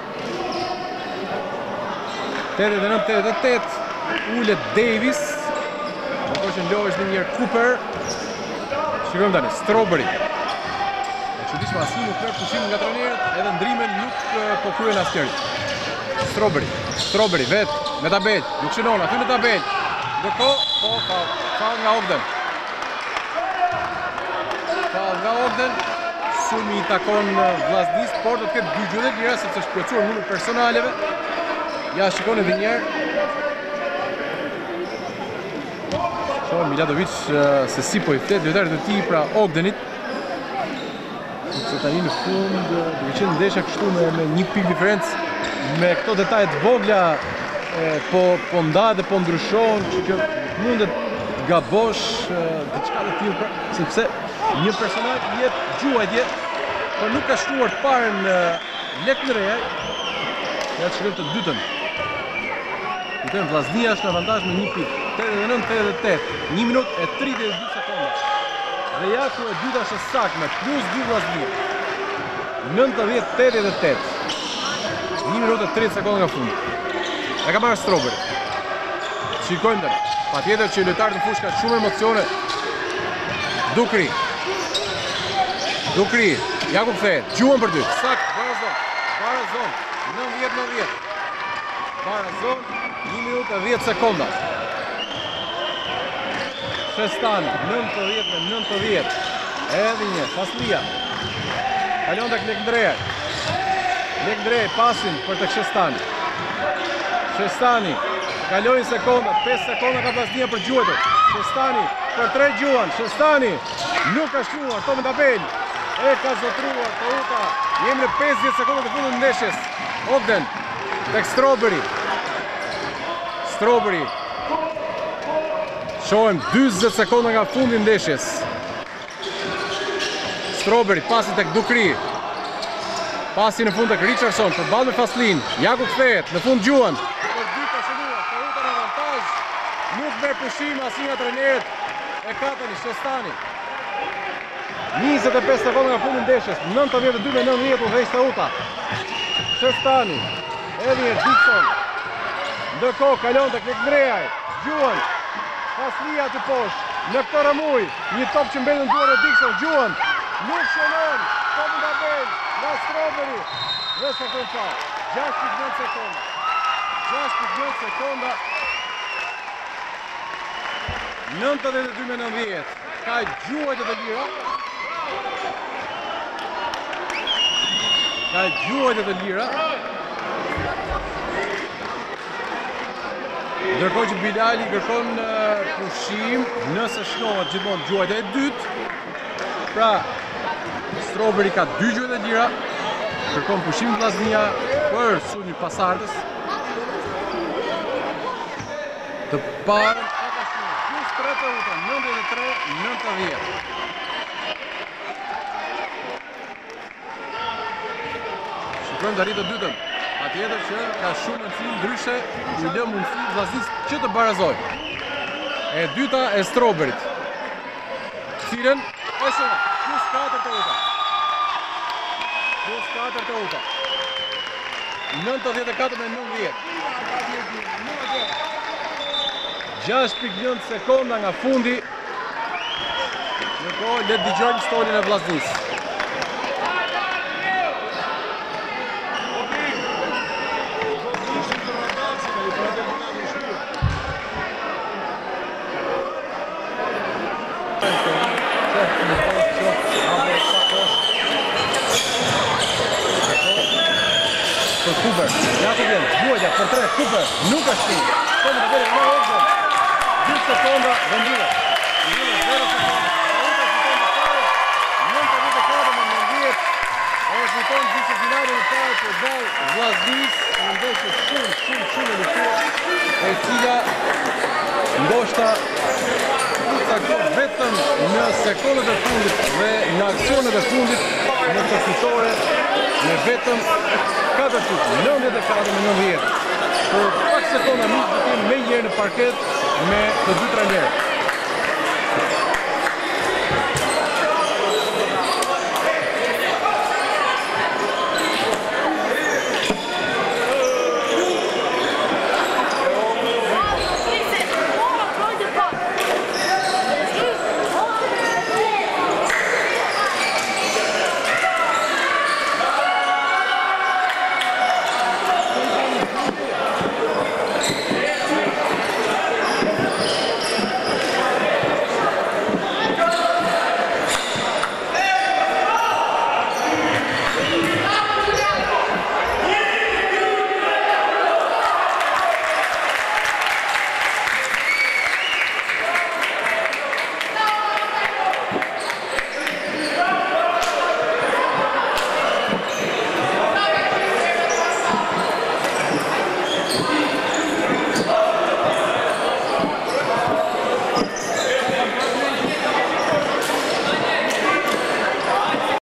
89-88. Ulet Davis. Në koshën lohesh në njërë Cooper. Shikojmë tani, Strawberry. Çuditshme asnjë nuk kërk pushim nga trajnerët, edhe ndrimen nuk po kryen asnjëri. Strawberry vet me tabel, nuk shënon aty në tabel. Ndërkohë, faul nga Ogden. Sulmi i takon Vllaznis, por do të ketë dy gjë të lira sepse është plotësuar numri personaleve. Ja shikoni edhe një herë. Shohim Miladovic se si po i flet lojtarët e tij, pra Ogdenit. Se tani në fund duke qenë ndeshja kështu me 1 pikë diferencë, me këto detajet vogla po nda dhe po ndryshon, që kjo mundet gabosh diçka të tillë, sepse një personal jep gjuajtje, por nuk ka shtuar të parën lek në reja. Ja të shkojmë të dytën. Kujtojmë, Vllaznia është në avantazh me 1 pikë. 89-88, 1 minutë e 32 sekonda. Dhe ja ku e dyta është sakme, plus 2 Vllaznia. 90-88. 1 minutë e 30 sekonda nga fundi. E ka marrë Strawberry. Shikojmë tani. Patjetër që lojtarët në fushë ka shumë emocione. Dukri. Jakub thehet. Gjuan për 2. Sakt, Barazon. 90-90. Barazon, 1 minutë e 10 sekonda. Shestani, 90-90. Edhe një, Faslia. Kalon tek Lekndrej, pasin për tek Shestani. Shestani, kalojnë sekondat, 5 sekonda ka Vllaznia për gjuajtur. Shestani, për 3 gjuan. Shestani, nuk ka shtuar, to me tabel. E ka zotruar, Touta. Jemi në 50 sekonda të fundit të ndeshjes. Ogden, tek Strawberry. Shohem 40 sekonda nga fundi ndeshjes. Strawberry, pasi tek Dukri. Pasi në fund tek Richardson, përballë me Faslin. Jaku kthehet, në fund Gjuan. Për dy të shënuar, Tauta në avantazh. Nuk merr pushim asnjë nga trajnerët e katërt, Shestani. 25 sekonda nga fundi i ndeshjes, 92-90 udhëheq Tauta. Shestani, Edwin Dixon. Ndërkohë kalon tek Ndrejaj. Gjuan. Faslia të poshtë. Në këtë rëmuj, një top që mbetën duar e Dixon. Gjuan. Nuk shënon. Topi nga bel. Nga Strawberry. Dhe sekond pa. 6.9 sekonda. 6.9 sekonda. 92-90. Ka gjuajt e të lira. Ka gjuajt e të lira. Ndërkohë që Bilali kërkon pushim, nëse shnohet gjithmonë gjuajt e dytë. Pra, Strawberry ka 2 gjuajt e lira. Kërkon pushim Vllaznia për sulmin pasardhës. Të parën plus 3 Tauta, 93-90. Shikojmë të arritë të dytën. Patjetër që ka shumë mundësi ndryshe i lë mundësi Vllaznisë që të barazojë. E dyta e Strawberryt. Cilën e shënon plus 4 Tauta. Plus 4 Tauta. 94-90. 6.9 sekonda nga fundi. Ndërkohë le të dëgjojmë historinë e Vllaznisë. Për Cooper, Jakobjen, gjuajtja për 3, Cooper, nuk është shpi. Tonë të vere, në Ogden, 2 sekonda, vendire. 0 sekonda, Tauta fiton të pare, 94-90, e fiton gjysë finale në pare për ball Vllaznisë, në ndeshje shumë e luftuar, e cila ndoshta vetëm në sekondet e fundit dhe në aksionet e fundit në të fitore me vetëm 4 shut, 94-90. Për pak sekonda nuk do të jenë me njërë në parket me të dy trajnerët.